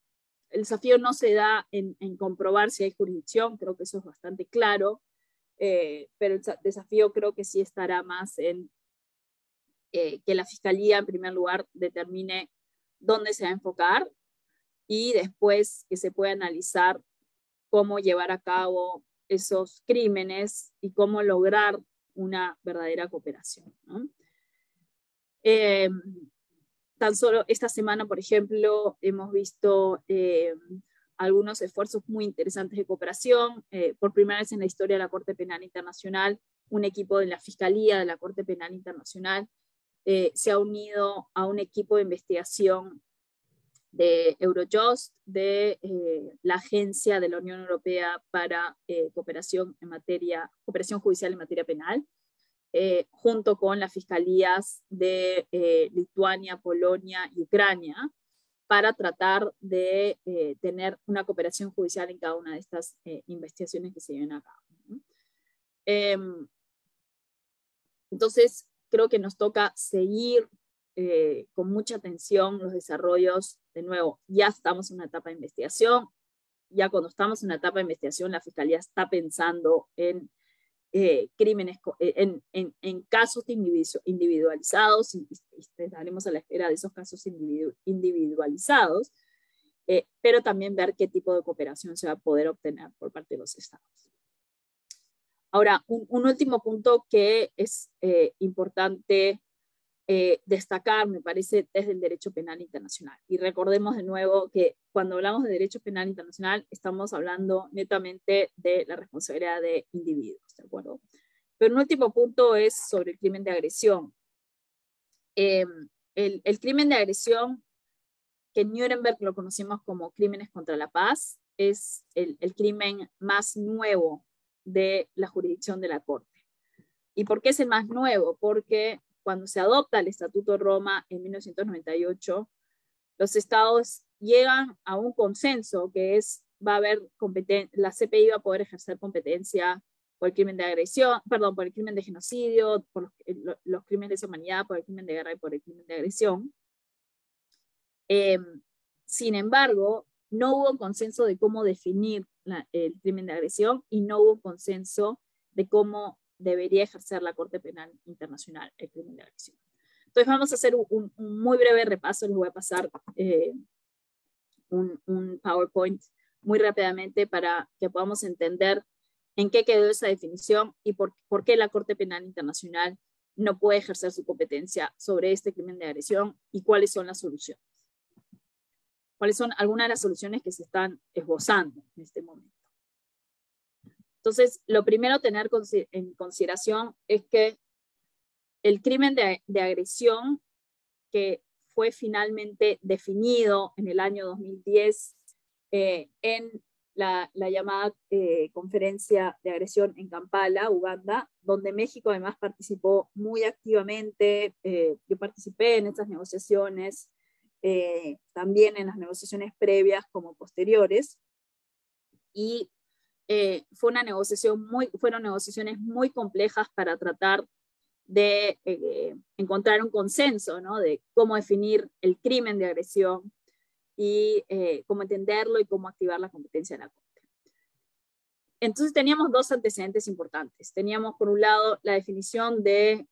da en comprobar si hay jurisdicción, creo que eso es bastante claro, pero el desafío creo que sí estará más en que la Fiscalía, en primer lugar, determine dónde se va a enfocar y después que se pueda analizar cómo llevar a cabo esos crímenes y cómo lograr una verdadera cooperación, ¿no? Tan solo esta semana, por ejemplo, hemos visto algunos esfuerzos muy interesantes de cooperación. Por primera vez en la historia de la Corte Penal Internacional, un equipo de la Fiscalía de la Corte Penal Internacional se ha unido a un equipo de investigación de Eurojust, de la Agencia de la Unión Europea para cooperación judicial en materia penal, junto con las fiscalías de Lituania, Polonia y Ucrania, para tratar de tener una cooperación judicial en cada una de estas investigaciones que se lleven a cabo, ¿no? Entonces, creo que nos toca seguir con mucha atención los desarrollos. De nuevo, ya estamos en una etapa de investigación. Ya cuando estamos en una etapa de investigación, la Fiscalía está pensando en crímenes, en casos individualizados, y estaremos a la espera de esos casos individualizados, pero también ver qué tipo de cooperación se va a poder obtener por parte de los estados. Ahora, un último punto que es importante destacar, me parece, desde el derecho penal internacional. Y recordemos de nuevo que cuando hablamos de derecho penal internacional estamos hablando netamente de la responsabilidad de individuos, ¿de acuerdo? Pero un último punto es sobre el crimen de agresión. El crimen de agresión, que en Nuremberg lo conocemos como crímenes contra la paz, es el crimen más nuevo de la jurisdicción de la Corte. ¿Y por qué es el más nuevo? Porque cuando se adopta el Estatuto de Roma en 1998, los estados llegan a un consenso que es, va a haber la CPI va a poder ejercer competencia por el crimen de agresión, perdón, por el crimen de genocidio, por los crímenes de lesa humanidad, por el crimen de guerra y por el crimen de agresión. Sin embargo, no hubo consenso de cómo definir el crimen de agresión y no hubo consenso de cómo debería ejercer la Corte Penal Internacional el crimen de agresión. Entonces vamos a hacer un muy breve repaso. Les voy a pasar un PowerPoint muy rápidamente para que podamos entender en qué quedó esa definición y por qué la Corte Penal Internacional no puede ejercer su competencia sobre este crimen de agresión y cuáles son las soluciones. ¿Cuáles son algunas de las soluciones que se están esbozando en este momento? Entonces, lo primero a tener en consideración es que el crimen de agresión que fue finalmente definido en el año 2010 en la llamada conferencia de agresión en Kampala, Uganda, donde México además participó muy activamente. Yo participé en estas negociaciones, también en las negociaciones previas como posteriores, y fueron negociaciones muy complejas para tratar de encontrar un consenso, ¿no? De cómo definir el crimen de agresión y cómo entenderlo y cómo activar la competencia de la Corte. Entonces teníamos dos antecedentes importantes. Teníamos por un lado la definición de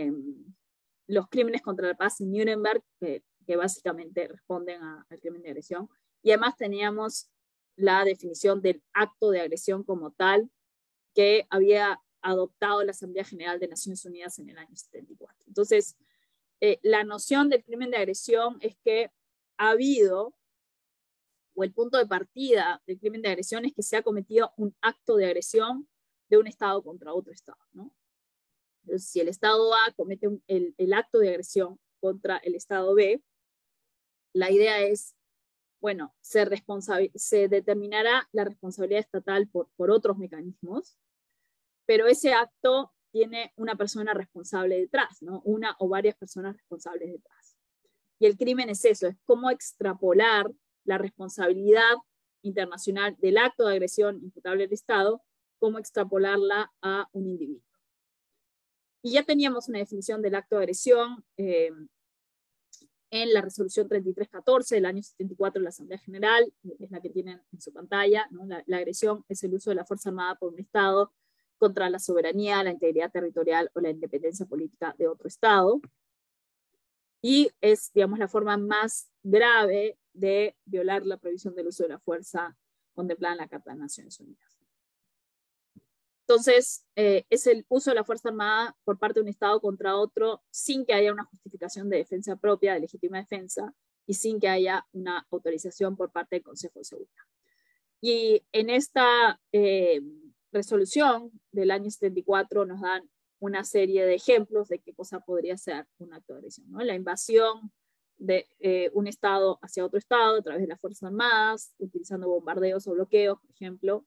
los crímenes contra la paz en Nuremberg, que básicamente responden al crimen de agresión, y además teníamos la definición del acto de agresión como tal, que había adoptado la Asamblea General de Naciones Unidas en el año 74. Entonces, la noción del crimen de agresión es que ha habido, o el punto de partida del crimen de agresión es que se ha cometido un acto de agresión de un Estado contra otro Estado, ¿no? Entonces, si el Estado A comete el acto de agresión contra el Estado B, la idea es, bueno, se determinará la responsabilidad estatal por otros mecanismos, pero ese acto tiene una persona responsable detrás, ¿no? Una o varias personas responsables detrás. Y el crimen es eso, es cómo extrapolar la responsabilidad internacional del acto de agresión imputable al Estado, cómo extrapolarla a un individuo. Y ya teníamos una definición del acto de agresión en la resolución 3314 del año 74 de la Asamblea General, es la que tienen en su pantalla, ¿no? La agresión es el uso de la fuerza armada por un Estado contra la soberanía, la integridad territorial o la independencia política de otro Estado. Y es, digamos, la forma más grave de violar la prohibición del uso de la fuerza contemplada en la Carta de Naciones Unidas. Entonces, es el uso de la fuerza armada por parte de un Estado contra otro sin que haya una justificación de defensa propia, de legítima defensa, y sin que haya una autorización por parte del Consejo de Seguridad. Y en esta resolución del año 74 nos dan una serie de ejemplos de qué cosa podría ser un acto de agresión, ¿no? La invasión de un Estado hacia otro Estado a través de las Fuerzas Armadas, utilizando bombardeos o bloqueos, por ejemplo,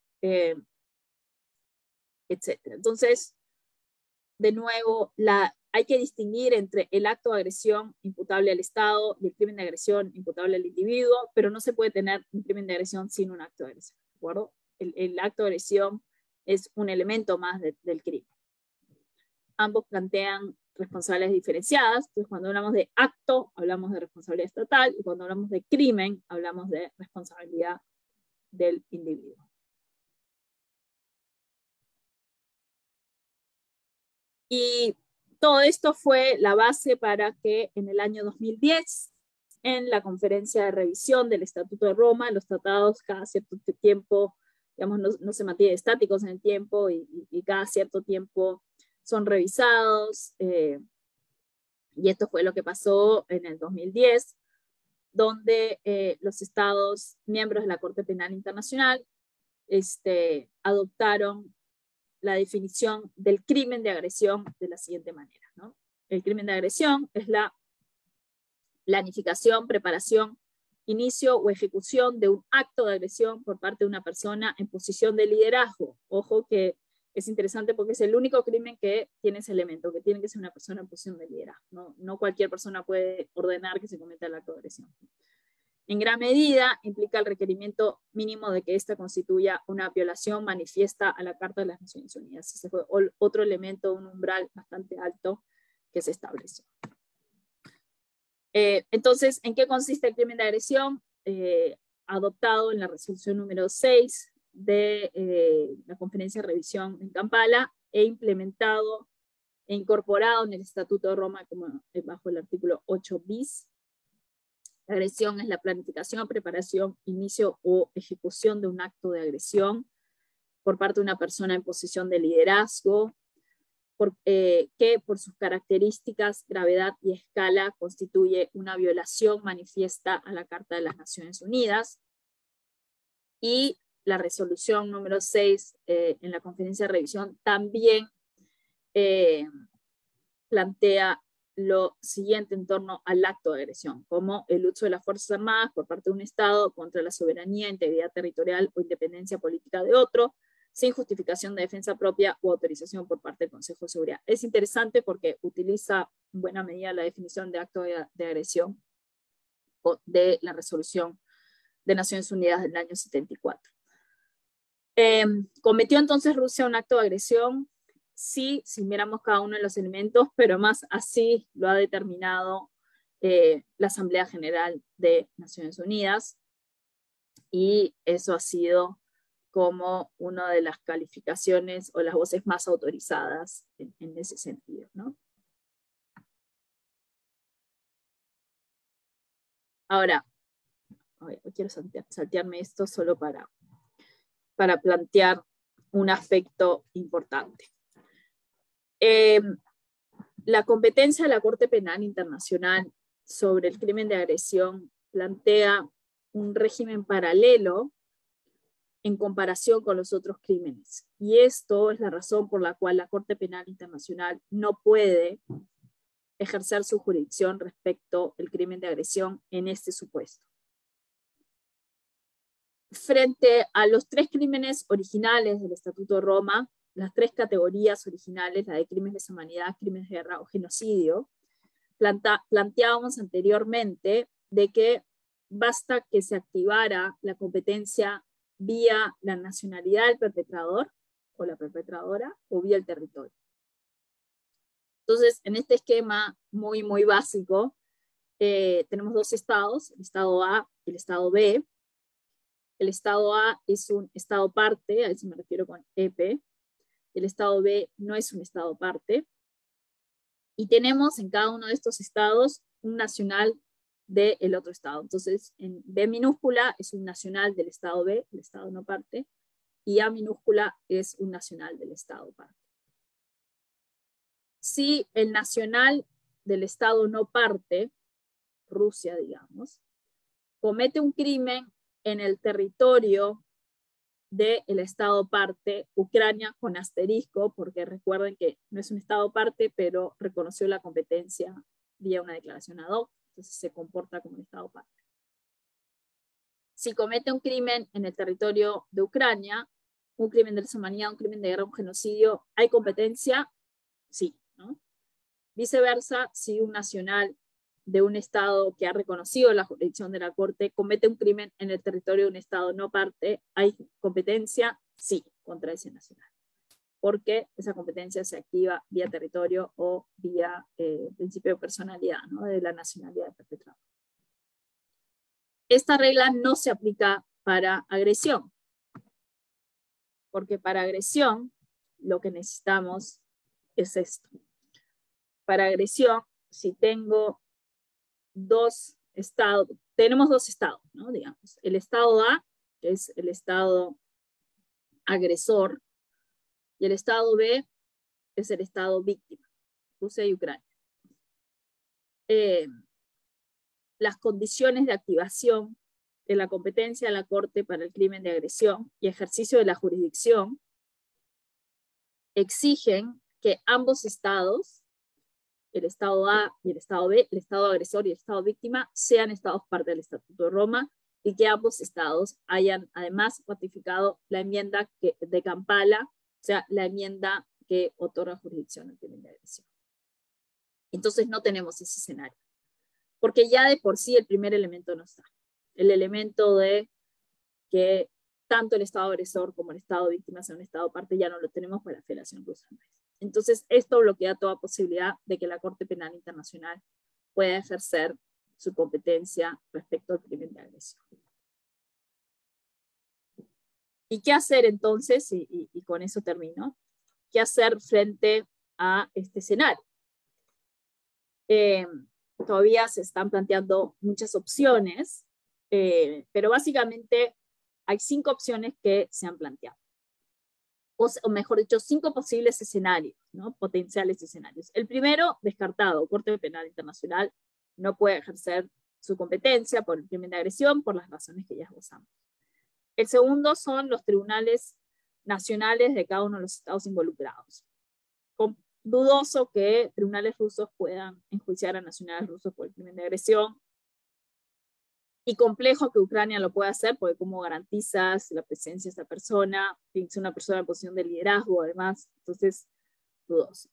etc. Entonces, de nuevo, hay que distinguir entre el acto de agresión imputable al Estado y el crimen de agresión imputable al individuo, pero no se puede tener un crimen de agresión sin un acto de agresión, ¿de acuerdo? El acto de agresión es un elemento más del crimen. Ambos plantean responsabilidades diferenciadas. Entonces, cuando hablamos de acto, hablamos de responsabilidad estatal, y cuando hablamos de crimen, hablamos de responsabilidad del individuo. Y todo esto fue la base para que en el año 2010, en la conferencia de revisión del Estatuto de Roma, los tratados cada cierto tiempo, digamos, no se mantienen estáticos en el tiempo y cada cierto tiempo son revisados. Y esto fue lo que pasó en el 2010, donde los estados miembros de la Corte Penal Internacional adoptaron la definición del crimen de agresión de la siguiente manera, ¿no? El crimen de agresión es la planificación, preparación, inicio o ejecución de un acto de agresión por parte de una persona en posición de liderazgo. Ojo que es interesante porque es el único crimen que tiene ese elemento, que tiene que ser una persona en posición de liderazgo. No cualquier persona puede ordenar que se cometa el acto de agresión. En gran medida implica el requerimiento mínimo de que ésta constituya una violación manifiesta a la Carta de las Naciones Unidas. Ese fue otro elemento, un umbral bastante alto que se estableció. Entonces, ¿en qué consiste el crimen de agresión? Adoptado en la resolución número 6 de la conferencia de revisión en Kampala e implementado e incorporado en el Estatuto de Roma como bajo el artículo 8 bis. La agresión es la planificación, preparación, inicio o ejecución de un acto de agresión por parte de una persona en posición de liderazgo, que por sus características, gravedad y escala constituye una violación manifiesta a la Carta de las Naciones Unidas. Y la resolución número 6 en la conferencia de revisión también plantea lo siguiente en torno al acto de agresión, como el uso de las Fuerzas Armadas por parte de un Estado contra la soberanía, integridad territorial o independencia política de otro, sin justificación de defensa propia o autorización por parte del Consejo de Seguridad. Es interesante porque utiliza en buena medida la definición de acto de agresión de la resolución de Naciones Unidas del año 74. ¿Cometió entonces Rusia un acto de agresión? Sí, si miramos cada uno de los elementos, pero más así lo ha determinado la Asamblea General de Naciones Unidas, y eso ha sido como una de las calificaciones o las voces más autorizadas en ese sentido, ¿no? Ahora, quiero saltearme esto solo para plantear un aspecto importante. La competencia de la Corte Penal Internacional sobre el crimen de agresión plantea un régimen paralelo en comparación con los otros crímenes. Y esto es la razón por la cual la Corte Penal Internacional no puede ejercer su jurisdicción respecto al crimen de agresión en este supuesto. Frente a los 3 crímenes originales del Estatuto de Roma, las 3 categorías originales, la de crímenes de lesa humanidad, crímenes de guerra o genocidio, planteábamos anteriormente de que basta que se activara la competencia vía la nacionalidad del perpetrador o la perpetradora o vía el territorio. Entonces, en este esquema muy básico, tenemos 2 estados, el estado A y el estado B. El estado A es un estado parte, a eso me refiero con EP. El estado B no es un estado parte. Y tenemos en cada uno de estos estados un nacional del otro estado. Entonces, en B minúscula es un nacional del estado B, el estado no parte, y A minúscula es un nacional del estado parte. Si el nacional del estado no parte, Rusia, digamos, comete un crimen en el territorio del estado parte, Ucrania con asterisco, porque recuerden que no es un estado parte, pero reconoció la competencia vía una declaración ad hoc, entonces se comporta como un estado parte. Si comete un crimen en el territorio de Ucrania, un crimen de lesa humanidad, un crimen de guerra, un genocidio, ¿hay competencia? Sí, ¿no? Viceversa, si un nacional de un estado que ha reconocido la jurisdicción de la Corte comete un crimen en el territorio de un estado no parte, ¿hay competencia? Sí, contra ese nacional. Porque esa competencia se activa vía territorio o vía principio de personalidad, ¿no? De la nacionalidad del perpetrador. Esta regla no se aplica para agresión, porque para agresión lo que necesitamos es esto. Para agresión, si tengo 2 estados, tenemos 2 estados, ¿no? Digamos, el estado A, que es el estado agresor, y el estado B es el estado víctima, Rusia y Ucrania. Las condiciones de activación de la competencia de la Corte para el crimen de agresión y ejercicio de la jurisdicción exigen que ambos estados, el estado A y el estado B, el estado agresor y el estado víctima, sean estados parte del Estatuto de Roma, y que ambos estados hayan además ratificado la enmienda de Kampala, o sea, la enmienda que otorga jurisdicción al crimen de agresión. Entonces no tenemos ese escenario, porque ya de por sí el primer elemento no está. El elemento de que tanto el estado agresor como el estado víctima sea un estado parte ya no lo tenemos para la Federación Rusa. Entonces esto bloquea toda posibilidad de que la Corte Penal Internacional pueda ejercer su competencia respecto al crimen de agresión. ¿Y qué hacer entonces? Y con eso termino. ¿Qué hacer frente a este escenario? Todavía se están planteando muchas opciones, pero básicamente hay 5 opciones que se han planteado. O mejor dicho, 5 posibles escenarios, ¿no? Potenciales escenarios. El primero, descartado, Corte Penal Internacional no puede ejercer su competencia por el crimen de agresión por las razones que ya esbozamos. El segundo son los tribunales nacionales de cada uno de los estados involucrados. Dudoso que tribunales rusos puedan enjuiciar a nacionales rusos por el crimen de agresión, y complejo que Ucrania lo pueda hacer, porque cómo garantizas la presencia de esta persona, que es una persona en posición de liderazgo además, entonces dudoso.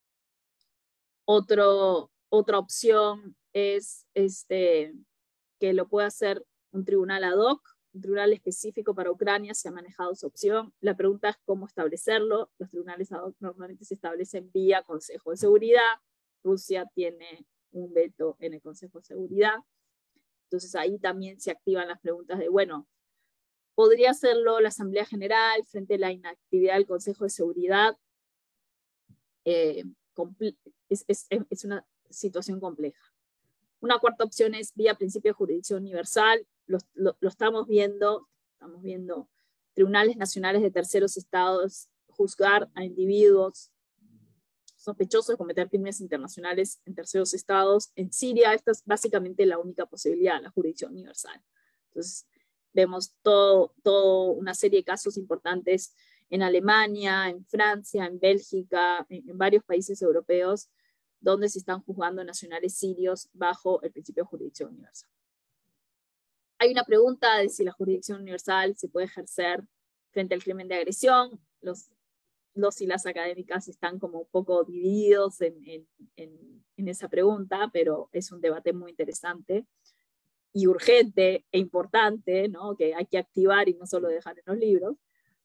Otra opción es que lo pueda hacer un tribunal ad hoc, un tribunal específico para Ucrania. Se ha manejado esa opción. La pregunta es cómo establecerlo. Los tribunales ad hoc normalmente se establecen vía Consejo de Seguridad. Rusia tiene un veto en el Consejo de Seguridad. Entonces ahí también se activan las preguntas de, bueno, ¿podría hacerlo la Asamblea General frente a la inactividad del Consejo de Seguridad? Es una situación compleja. Una cuarta opción es vía principio de jurisdicción universal. Lo estamos viendo tribunales nacionales de terceros estados juzgar a individuos sospechosos de cometer crímenes internacionales en terceros estados. En Siria esta es básicamente la única posibilidad, la jurisdicción universal. Entonces vemos todo una serie de casos importantes en Alemania, en Francia, en Bélgica, en varios países europeos, donde se están juzgando nacionales sirios bajo el principio de jurisdicción universal. Hay una pregunta de si la jurisdicción universal se puede ejercer frente al crimen de agresión. Los y las académicas están como un poco divididos en esa pregunta, pero es un debate muy interesante y urgente e importante, ¿no? Que hay que activar y no solo dejar en los libros.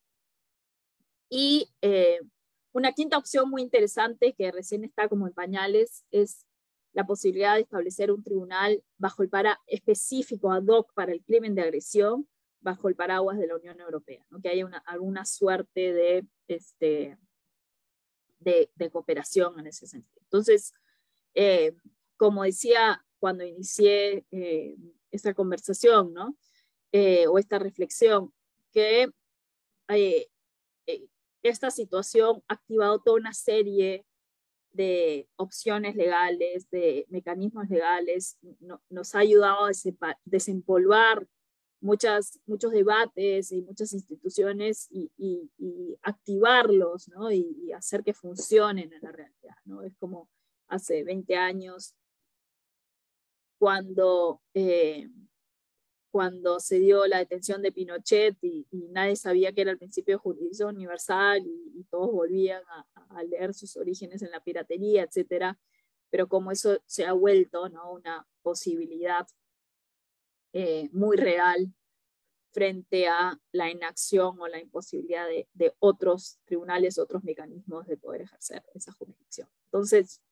Y una quinta opción muy interesante que recién está como en pañales es la posibilidad de establecer un tribunal bajo el específico ad hoc para el crimen de agresión bajo el paraguas de la Unión Europea, ¿no? Que haya alguna suerte de cooperación en ese sentido. Entonces, como decía cuando inicié esta conversación, ¿no? O esta reflexión, que esta situación ha activado toda una serie de opciones legales, de mecanismos legales, nos ha ayudado a desempolvar muchos debates y muchas instituciones y activarlos, ¿no? y hacer que funcionen en la realidad, ¿no? Es como hace 20 años cuando se dio la detención de Pinochet y nadie sabía que era el principio de jurisdicción universal y todos volvían a leer sus orígenes en la piratería, etc. Pero como eso se ha vuelto, ¿no? una posibilidad muy real frente a la inacción o la imposibilidad de otros tribunales, otros mecanismos de poder ejercer esa jurisdicción. Entonces,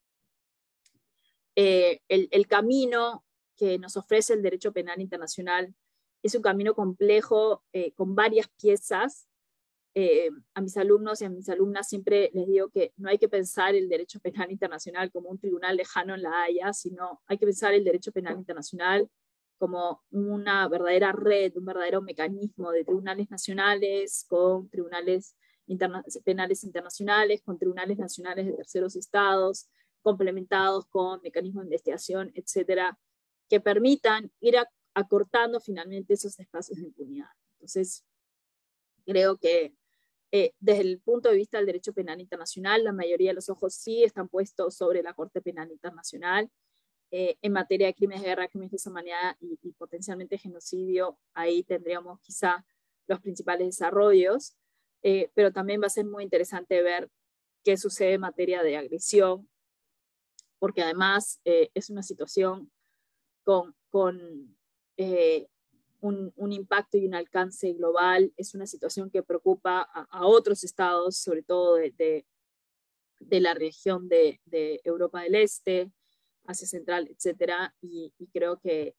el camino que nos ofrece el derecho penal internacional es un camino complejo, con varias piezas. A mis alumnos y a mis alumnas siempre les digo que no hay que pensar el derecho penal internacional como un tribunal lejano en La Haya, sino hay que pensar el derecho penal internacional como una verdadera red, un verdadero mecanismo de tribunales nacionales, con tribunales penales internacionales, con tribunales nacionales de terceros estados, complementados con mecanismos de investigación, etcétera, que permitan ir acortando finalmente esos espacios de impunidad. Entonces, creo que desde el punto de vista del derecho penal internacional, la mayoría de los ojos sí están puestos sobre la Corte Penal Internacional. En materia de crímenes de guerra, crímenes de lesa humanidad y potencialmente genocidio, ahí tendríamos quizá los principales desarrollos, pero también va a ser muy interesante ver qué sucede en materia de agresión, porque además es una situación con un impacto y un alcance global, es una situación que preocupa a otros estados, sobre todo de la región de Europa del Este, Asia Central, etcétera, y creo que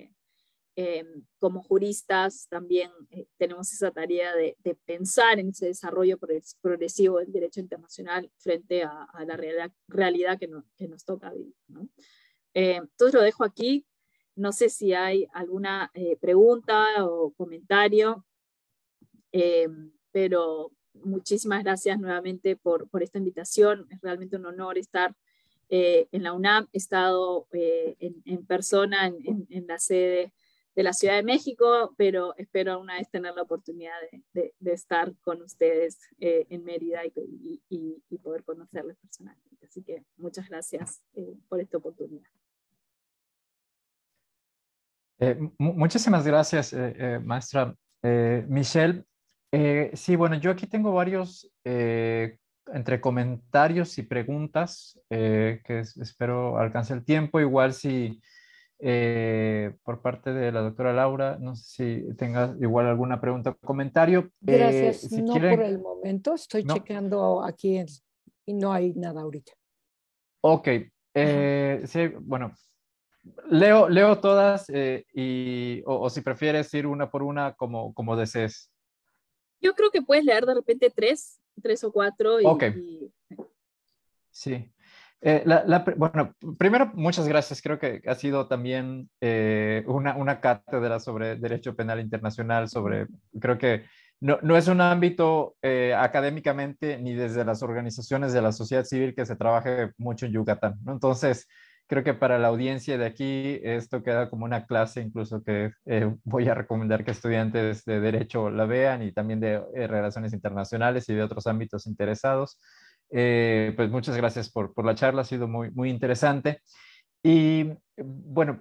como juristas también tenemos esa tarea de pensar en ese desarrollo progresivo del derecho internacional frente a la realidad que nos toca vivir, ¿no? Entonces lo dejo aquí. No sé si hay alguna pregunta o comentario, pero muchísimas gracias nuevamente por esta invitación. Es realmente un honor estar en la UNAM. He estado en persona en la sede de la Ciudad de México, pero espero alguna vez tener la oportunidad de estar con ustedes en Mérida y poder conocerles personalmente. Así que muchas gracias por esta oportunidad. Muchísimas gracias, maestra Michelle. Sí, bueno, yo aquí tengo varios entre comentarios y preguntas que espero alcance el tiempo. Igual si por parte de la doctora Laura, no sé si tenga igual alguna pregunta o comentario. Gracias, Si no quieren, por el momento, estoy ¿no? checando aquí y no hay nada ahorita. Ok, sí, bueno, leo todas o si prefieres ir una por una como desees. Yo creo que puedes leer de repente tres o cuatro Ok, sí. Bueno, primero, muchas gracias. Creo que ha sido también una cátedra sobre derecho penal internacional, creo que no es un ámbito académicamente ni desde las organizaciones de la sociedad civil que se trabaje mucho en Yucatán, ¿no? Entonces, creo que para la audiencia de aquí esto queda como una clase incluso que voy a recomendar que estudiantes de derecho la vean y también de relaciones internacionales y de otros ámbitos interesados. Pues muchas gracias por la charla, ha sido muy interesante. Y bueno,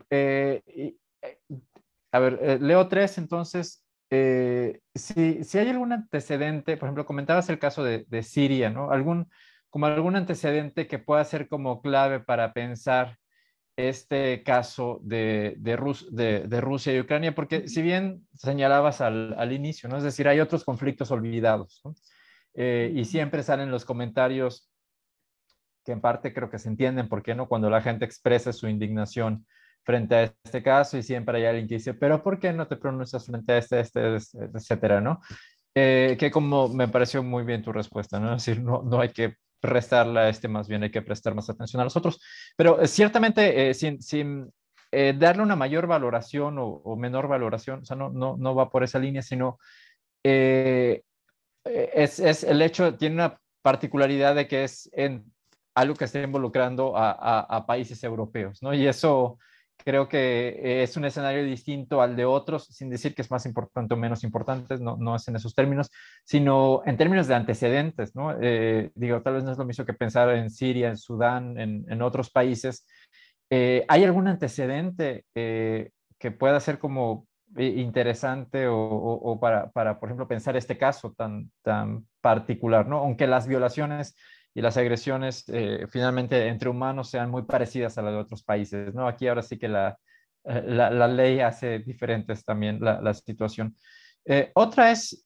a ver, leo tres, entonces, si hay algún antecedente, por ejemplo, comentabas el caso de Siria, ¿no? Como algún antecedente que pueda ser como clave para pensar este caso de Rusia y Ucrania, porque si bien señalabas al inicio, ¿no? Es decir, hay otros conflictos olvidados, ¿no? Y siempre salen los comentarios que en parte creo que se entienden, ¿por qué no? Cuando la gente expresa su indignación frente a este caso y siempre hay alguien que dice, pero ¿por qué no te pronuncias frente a etcétera, ¿no? Que como me pareció muy bien tu respuesta, ¿no? Es decir, no hay que restarla a más bien hay que prestar más atención a los otros. Pero ciertamente, sin darle una mayor valoración o menor valoración, o sea, no va por esa línea, sino eh, es el hecho, tiene una particularidad de que es algo que está involucrando a países europeos, ¿no? Y eso creo que es un escenario distinto al de otros, sin decir que es más importante o menos importante, no es en esos términos, sino en términos de antecedentes, ¿no? Digo, tal vez no es lo mismo que pensar en Siria, en Sudán, en otros países. ¿Hay algún antecedente que pueda ser como interesante o para, por ejemplo, pensar este caso tan particular, ¿no? Aunque las violaciones y las agresiones finalmente entre humanos sean muy parecidas a las de otros países, ¿no? Aquí ahora sí que la ley hace diferentes también la situación. Otra es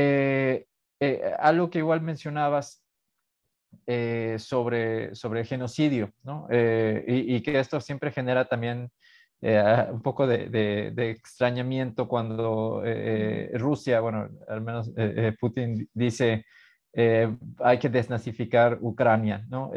algo que igual mencionabas sobre genocidio, ¿no? Y que esto siempre genera también un poco de extrañamiento cuando Rusia, bueno, al menos Putin dice hay que desnazificar Ucrania, ¿no?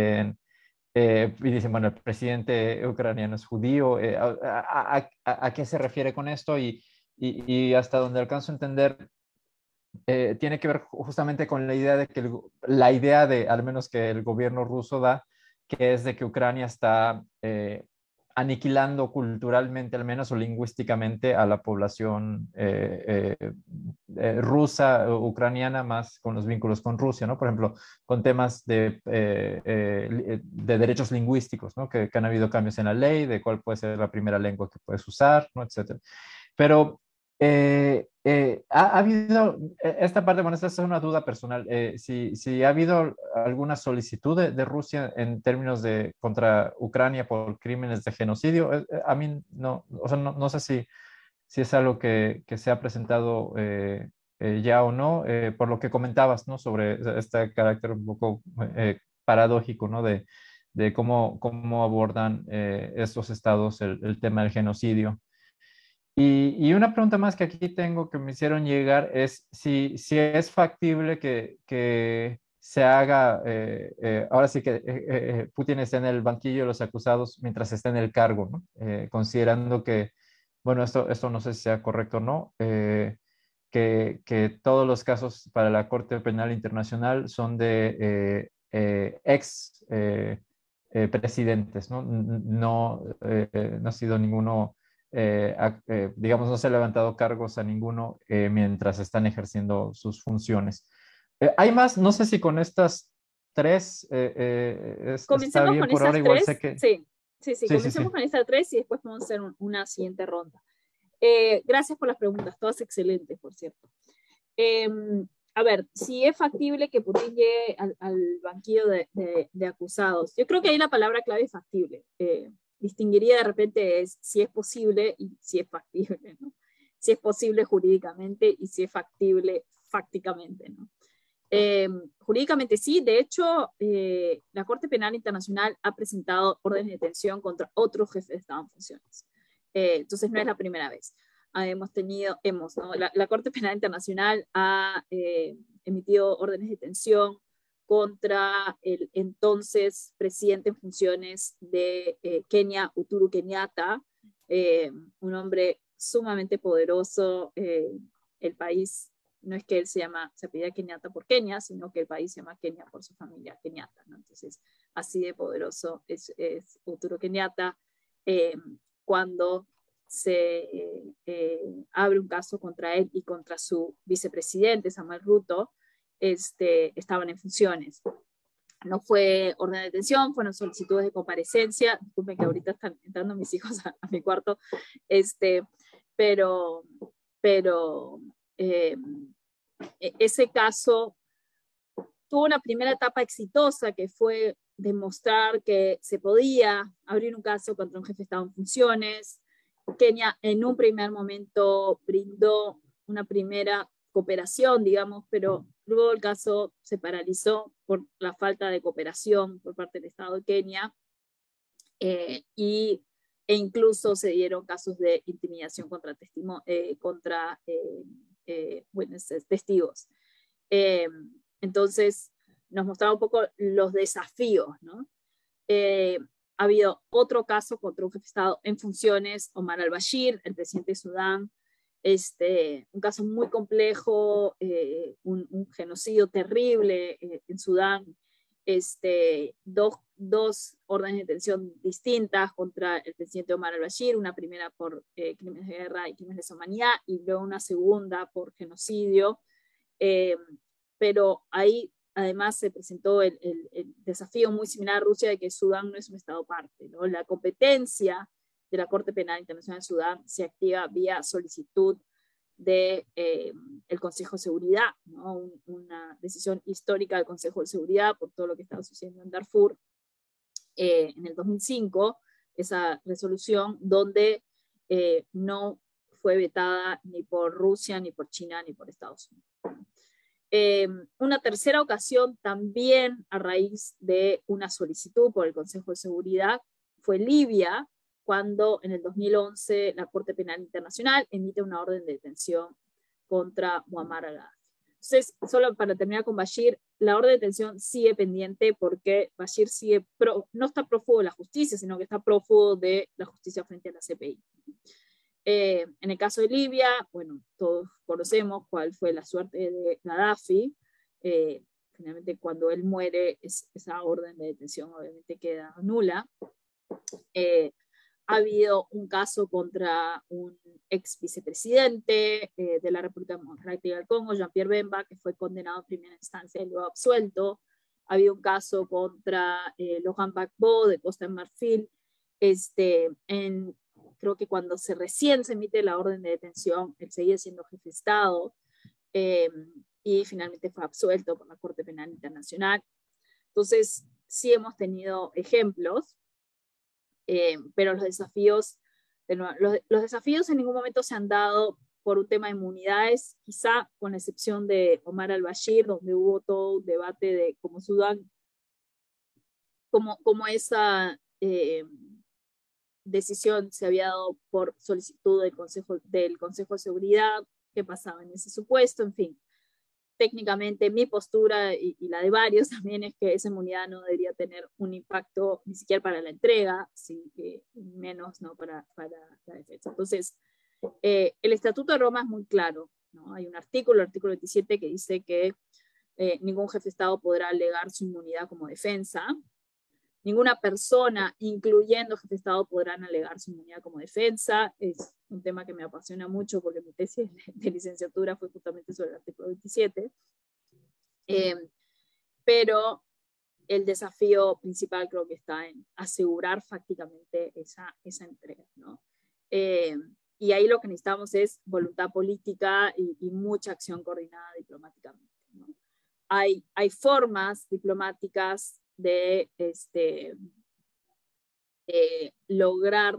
Y dicen, bueno, el presidente ucraniano es judío. ¿A qué se refiere con esto? Y hasta donde alcanzo a entender, tiene que ver justamente con la idea de que la idea de, al menos que el gobierno ruso da, que es de que Ucrania está aniquilando culturalmente, al menos o lingüísticamente, a la población rusa, ucraniana, más con los vínculos con Rusia, ¿no? Por ejemplo, con temas de derechos lingüísticos, ¿no? Que han habido cambios en la ley, de cuál puede ser la primera lengua que puedes usar, ¿no? Etcétera. Pero ha habido, esta parte, bueno, esta es una duda personal, si ha habido alguna solicitud de Rusia en términos de contra Ucrania por crímenes de genocidio, a mí no, o sea, no sé si es algo que se ha presentado ya o no, por lo que comentabas, ¿no? Sobre este carácter un poco paradójico, ¿no? De cómo abordan estos estados el tema del genocidio. Y una pregunta más que aquí tengo que me hicieron llegar es si es factible que se haga, ahora sí que Putin esté en el banquillo de los acusados mientras esté en el cargo, ¿no? Considerando que, bueno, esto no sé si sea correcto o no, que todos los casos para la Corte Penal Internacional son de ex presidentes, ¿no? No ha sido ninguno digamos, no se han levantado cargos a ninguno mientras están ejerciendo sus funciones. Hay más, no sé si con estas tres está bien con por ahora, esas igual tres. sé que... Sí, Sí, sí, comencemos sí. con estas tres y después vamos a hacer una siguiente ronda. Gracias por las preguntas, todas excelentes, por cierto. A ver, si es factible que Putin llegue al banquillo de acusados. Yo creo que ahí la palabra clave es factible. Distinguiría de repente es si es posible y si es factible, ¿no? Si es posible jurídicamente y si es factible fácticamente, ¿no? Jurídicamente sí, de hecho, la Corte Penal Internacional ha presentado órdenes de detención contra otros jefes de Estado en funciones. Entonces no es la primera vez. ¿no? La Corte Penal Internacional ha emitido órdenes de detención contra el entonces presidente en funciones de Kenia, Uhuru Kenyatta, un hombre sumamente poderoso. El país, no es que él se apellida Kenyatta por Kenia, sino que el país se llama Kenia por su familia Kenyatta, ¿no? Entonces, así de poderoso es Uhuru Kenyatta. Cuando se abre un caso contra él y contra su vicepresidente, Samuel Ruto, estaban en funciones. No fue orden de detención, fueron solicitudes de comparecencia. Disculpen que ahorita están entrando mis hijos a mi cuarto, pero ese caso tuvo una primera etapa exitosa que fue demostrar que se podía abrir un caso contra un jefe de Estado en funciones. Kenia en un primer momento brindó una primera cooperación, digamos, pero luego el caso se paralizó por la falta de cooperación por parte del Estado de Kenia e incluso se dieron casos de intimidación contra testigos. Entonces nos mostraba un poco los desafíos, ¿no? Ha habido otro caso contra un jefe de Estado en funciones, Omar al-Bashir, el presidente de Sudán, un caso muy complejo, un genocidio terrible en Sudán, dos órdenes de detención distintas contra el presidente Omar al-Bashir, una primera por crímenes de guerra y crímenes de lesa humanidad, y luego una segunda por genocidio, pero ahí además se presentó el desafío muy similar a Rusia de que Sudán no es un Estado parte, ¿no? La competencia de la Corte Penal Internacional de Sudán se activa vía solicitud del Consejo de Seguridad, ¿no? Una decisión histórica del Consejo de Seguridad por todo lo que estaba sucediendo en Darfur en el 2005, esa resolución donde no fue vetada ni por Rusia, ni por China, ni por Estados Unidos. Una tercera ocasión también a raíz de una solicitud por el Consejo de Seguridad fue Libia, cuando en el 2011 la Corte Penal Internacional emite una orden de detención contra Muammar al-Gaddafi. Entonces, solo para terminar con Bashir, la orden de detención sigue pendiente porque Bashir no está prófugo de la justicia, sino que está prófugo de la justicia frente a la CPI. En el caso de Libia, bueno, todos conocemos cuál fue la suerte de Gaddafi. Finalmente, cuando él muere, esa orden de detención obviamente queda nula. Ha habido un caso contra un ex vicepresidente de la República Democrática del Congo, Jean-Pierre Bemba, que fue condenado en primera instancia y luego absuelto. Ha habido un caso contra Laurent Gbagbo de Costa de Marfil. Creo que cuando recién se emite la orden de detención, él seguía siendo jefe de Estado y finalmente fue absuelto por la Corte Penal Internacional. Entonces, sí hemos tenido ejemplos, pero los desafíos en ningún momento se han dado por un tema de inmunidades, quizá con la excepción de Omar al-Bashir, donde hubo todo un debate de cómo Sudán, cómo esa decisión se había dado por solicitud del Consejo de Seguridad, qué pasaba en ese supuesto, en fin. Técnicamente mi postura y la de varios también es que esa inmunidad no debería tener un impacto ni siquiera para la entrega, menos ¿no? para la defensa. Entonces, el Estatuto de Roma es muy claro, ¿no? Hay un artículo, el artículo 27, que dice que ningún jefe de Estado podrá alegar su inmunidad como defensa. ninguna persona, incluyendo jefe de Estado, podrán alegar su inmunidad como defensa. Es un tema que me apasiona mucho porque mi tesis de licenciatura fue justamente sobre el artículo 27. Pero el desafío principal creo que está en asegurar fácticamente esa entrega, ¿no? Y ahí lo que necesitamos es voluntad política y mucha acción coordinada diplomáticamente, ¿no? Hay formas diplomáticas de lograr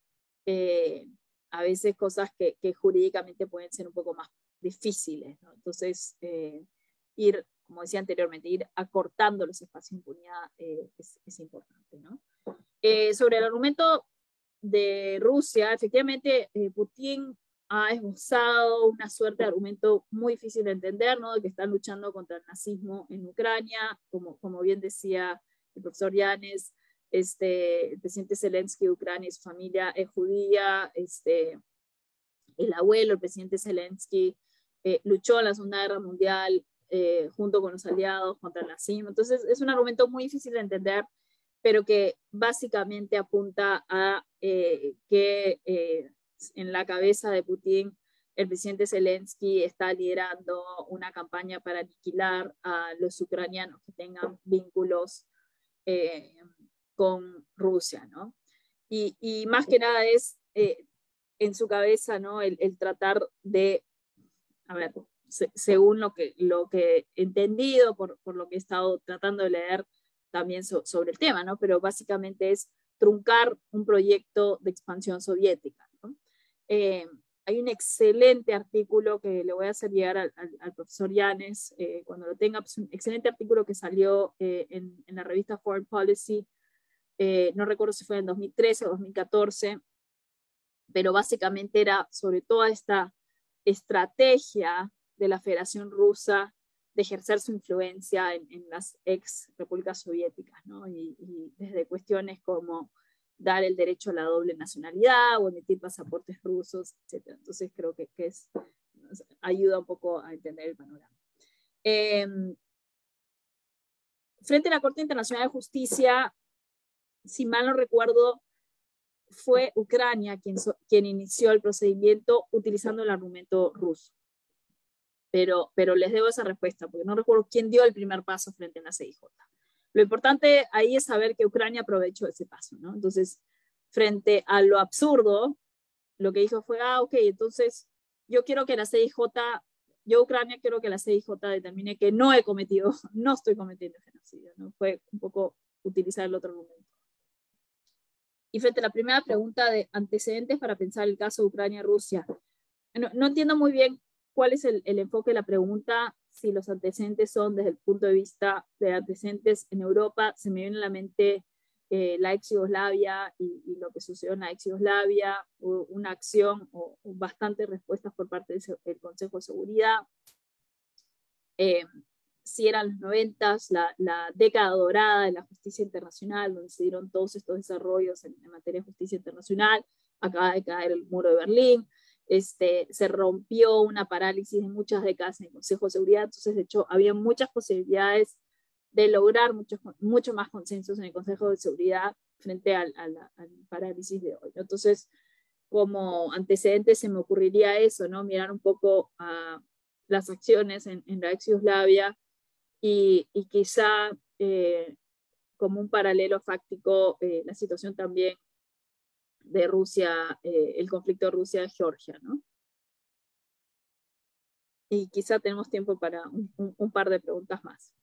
a veces cosas que jurídicamente pueden ser un poco más difíciles, ¿no? Entonces, ir, como decía anteriormente, ir acortando los espacios de impunidad es importante, ¿no? Sobre el argumento de Rusia, efectivamente, Putin ha esbozado una suerte de argumento muy difícil de entender, ¿no? De que están luchando contra el nazismo en Ucrania, como bien decía el profesor Yanes, el presidente Zelensky de Ucrania y su familia es judía, el abuelo, el presidente Zelensky, luchó en la Segunda Guerra Mundial junto con los aliados contra el nazismo. Entonces es un argumento muy difícil de entender, pero que básicamente apunta a que en la cabeza de Putin el presidente Zelensky está liderando una campaña para aniquilar a los ucranianos que tengan vínculos con Rusia, ¿no? Y más que nada es en su cabeza, ¿no? El tratar de, a ver, según lo que he entendido, por lo que he estado tratando de leer también sobre el tema, ¿no? Pero básicamente es truncar un proyecto de expansión soviética, ¿no? Hay un excelente artículo que le voy a hacer llegar al profesor Yanes cuando lo tenga, pues un excelente artículo que salió en la revista Foreign Policy, no recuerdo si fue en 2013 o 2014, pero básicamente era sobre toda esta estrategia de la Federación Rusa de ejercer su influencia en las ex repúblicas soviéticas, ¿no? Y desde cuestiones como dar el derecho a la doble nacionalidad o emitir pasaportes rusos, etc. Entonces creo que ayuda un poco a entender el panorama. Frente a la Corte Internacional de Justicia, si mal no recuerdo, fue Ucrania quien inició el procedimiento utilizando el argumento ruso. Pero les debo esa respuesta, porque no recuerdo quién dio el primer paso frente a la CIJ. Lo importante ahí es saber que Ucrania aprovechó ese paso, ¿no? Entonces, frente a lo absurdo, lo que dijo fue, ok, entonces yo quiero que la CIJ, yo Ucrania quiero que la CIJ determine que no estoy cometiendo genocidio, ¿no? Fue un poco utilizar el otro argumento. Y frente a la primera pregunta de antecedentes para pensar el caso de Ucrania-Rusia, no entiendo muy bien cuál es el enfoque de la pregunta, si los antecedentes son desde el punto de vista de antecedentes en Europa. Se me viene a la mente la ex Yugoslavia y lo que sucedió en la ex Yugoslavia, una acción o bastantes respuestas por parte del Consejo de Seguridad. Si eran los 90s, la década dorada de la justicia internacional, donde se dieron todos estos desarrollos en materia de justicia internacional. Acaba de caer el muro de Berlín. Se rompió una parálisis de muchas décadas en el Consejo de Seguridad, entonces de hecho había muchas posibilidades de lograr mucho más consensos en el Consejo de Seguridad frente al parálisis de hoy, ¿no? Entonces, como antecedente se me ocurriría eso, ¿no? Mirar un poco a las acciones en la ex Yugoslavia y quizá como un paralelo fáctico la situación también de Rusia, el conflicto de Rusia-Georgia, ¿no? Y quizá tenemos tiempo para un par de preguntas más.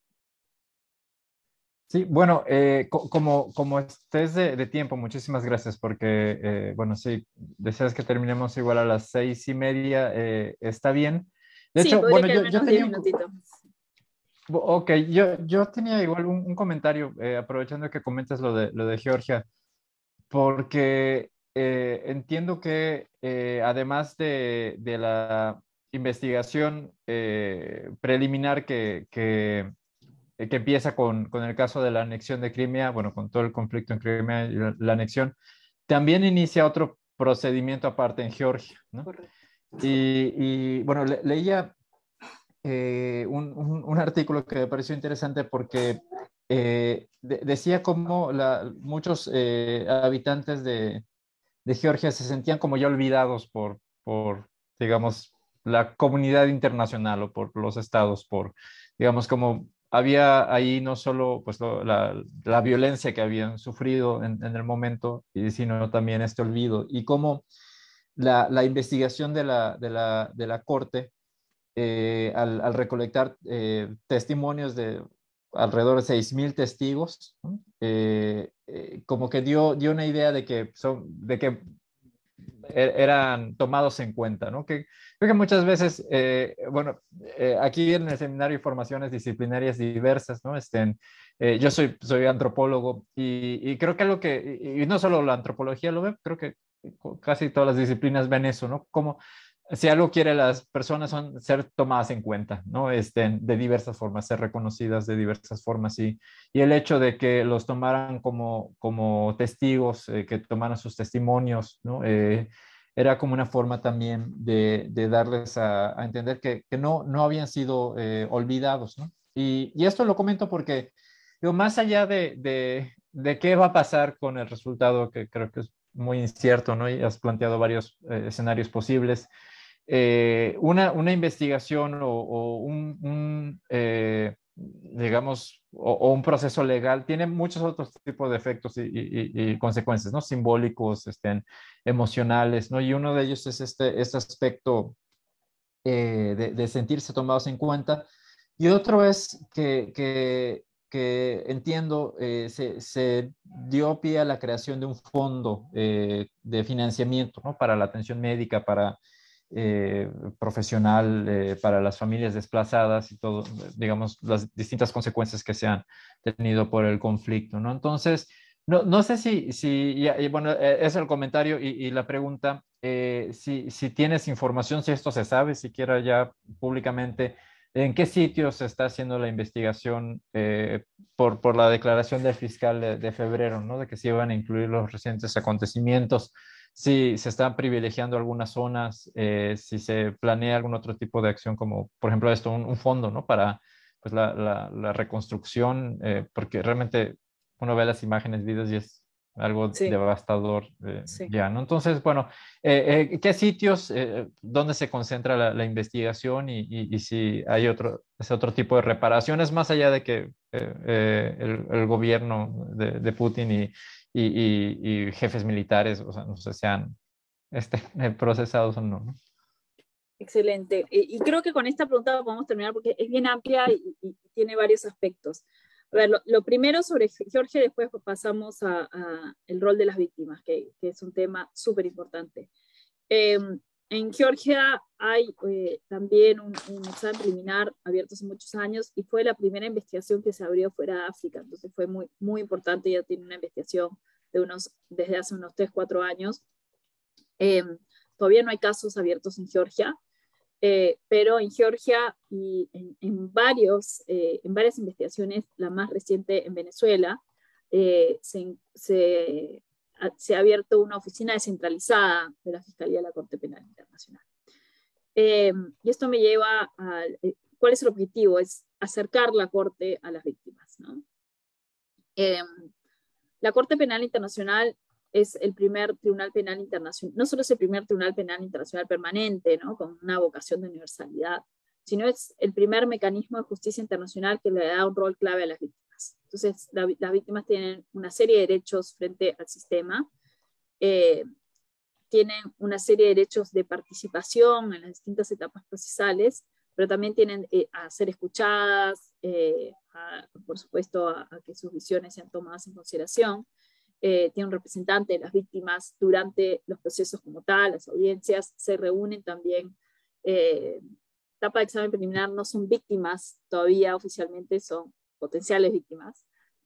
Sí, bueno, como estés de tiempo, muchísimas gracias, porque, bueno, sí, deseas que terminemos igual a las 6:30, está bien. De hecho, bueno, yo tenía Ok, yo tenía igual un comentario, aprovechando que comentas lo de Georgia, porque entiendo que además de la investigación preliminar que empieza con el caso de la anexión de Crimea, bueno, con todo el conflicto en Crimea y la anexión, también inicia otro procedimiento aparte en Georgia, ¿no? Correcto. Y bueno, leía un artículo que me pareció interesante porque decía cómo muchos habitantes de Georgia se sentían como ya olvidados digamos, la comunidad internacional o por los estados, digamos, como había ahí no solo pues, la violencia que habían sufrido en el momento, sino también este olvido. Y cómo la investigación de la corte, al recolectar testimonios de alrededor de 6,000 testigos, ¿no? Como que dio una idea de que eran tomados en cuenta, ¿no? Creo que muchas veces, bueno, aquí en el seminario hay formaciones disciplinarias diversas, ¿no? Yo soy antropólogo y creo que y no solo la antropología lo ve, creo que casi todas las disciplinas ven eso, ¿no? Como si algo quiere las personas son ser tomadas en cuenta, ¿no? De diversas formas, ser reconocidas de diversas formas y el hecho de que los tomaran como testigos, que tomaran sus testimonios, ¿no? Era como una forma también de darles a entender que no habían sido olvidados, ¿no? Y esto lo comento porque, digo, más allá de qué va a pasar con el resultado, que creo que es muy incierto, ¿no? Y has planteado varios escenarios posibles. Una investigación o digamos, o un proceso legal tiene muchos otros tipos de efectos y consecuencias, ¿no? Simbólicos, emocionales, ¿no? Y uno de ellos es este aspecto de sentirse tomados en cuenta. Y otro es que entiendo, se dio pie a la creación de un fondo de financiamiento, ¿no? Para la atención médica, profesional, para las familias desplazadas y todo, digamos, las distintas consecuencias que se han tenido por el conflicto, ¿no? Entonces, no sé bueno, es el comentario y la pregunta, si tienes información, si esto se sabe, siquiera ya públicamente, ¿en qué sitios se está haciendo la investigación por la declaración del fiscal de febrero, ¿no? De que se iban a incluir los recientes acontecimientos, si se están privilegiando algunas zonas, si se planea algún otro tipo de acción, como por ejemplo esto, un fondo, ¿no? Para pues, la reconstrucción, porque realmente uno ve las imágenes, videos y es algo Sí, devastador sí. ya, ¿no? Entonces, bueno, ¿qué sitios, dónde se concentra la investigación y si hay ese otro tipo de reparaciones más allá de que el gobierno de Putin y jefes militares, o sea, no sé, sean procesados o no, ¿no? Excelente. Y creo que con esta pregunta podemos terminar porque es bien amplia y tiene varios aspectos. A ver, lo primero sobre Georgia, después pasamos a el rol de las víctimas, que es un tema súper importante. En Georgia hay también un examen preliminar abierto hace muchos años y fue la primera investigación que se abrió fuera de África, entonces fue muy, muy importante. Ya tiene una investigación desde hace unos 3, 4 años. Todavía no hay casos abiertos en Georgia, pero en Georgia y en varias investigaciones, la más reciente en Venezuela, se ha abierto una oficina descentralizada de la Fiscalía de la Corte Penal Internacional. Y esto me lleva a ¿cuál es el objetivo? Es acercar la Corte a las víctimas, ¿no? La Corte Penal Internacional es el primer tribunal penal internacional, no solo es el primer tribunal penal internacional permanente, ¿no? Con una vocación de universalidad, sino es el primer mecanismo de justicia internacional que le da un rol clave a las víctimas. Entonces, las víctimas tienen una serie de derechos frente al sistema, tienen una serie de derechos de participación en las distintas etapas procesales, pero también tienen a ser escuchadas, por supuesto, a que sus visiones sean tomadas en consideración. Tiene un representante de las víctimas durante los procesos como tal, las audiencias se reúnen también. Etapa de examen preliminar no son víctimas todavía oficialmente, son potenciales víctimas,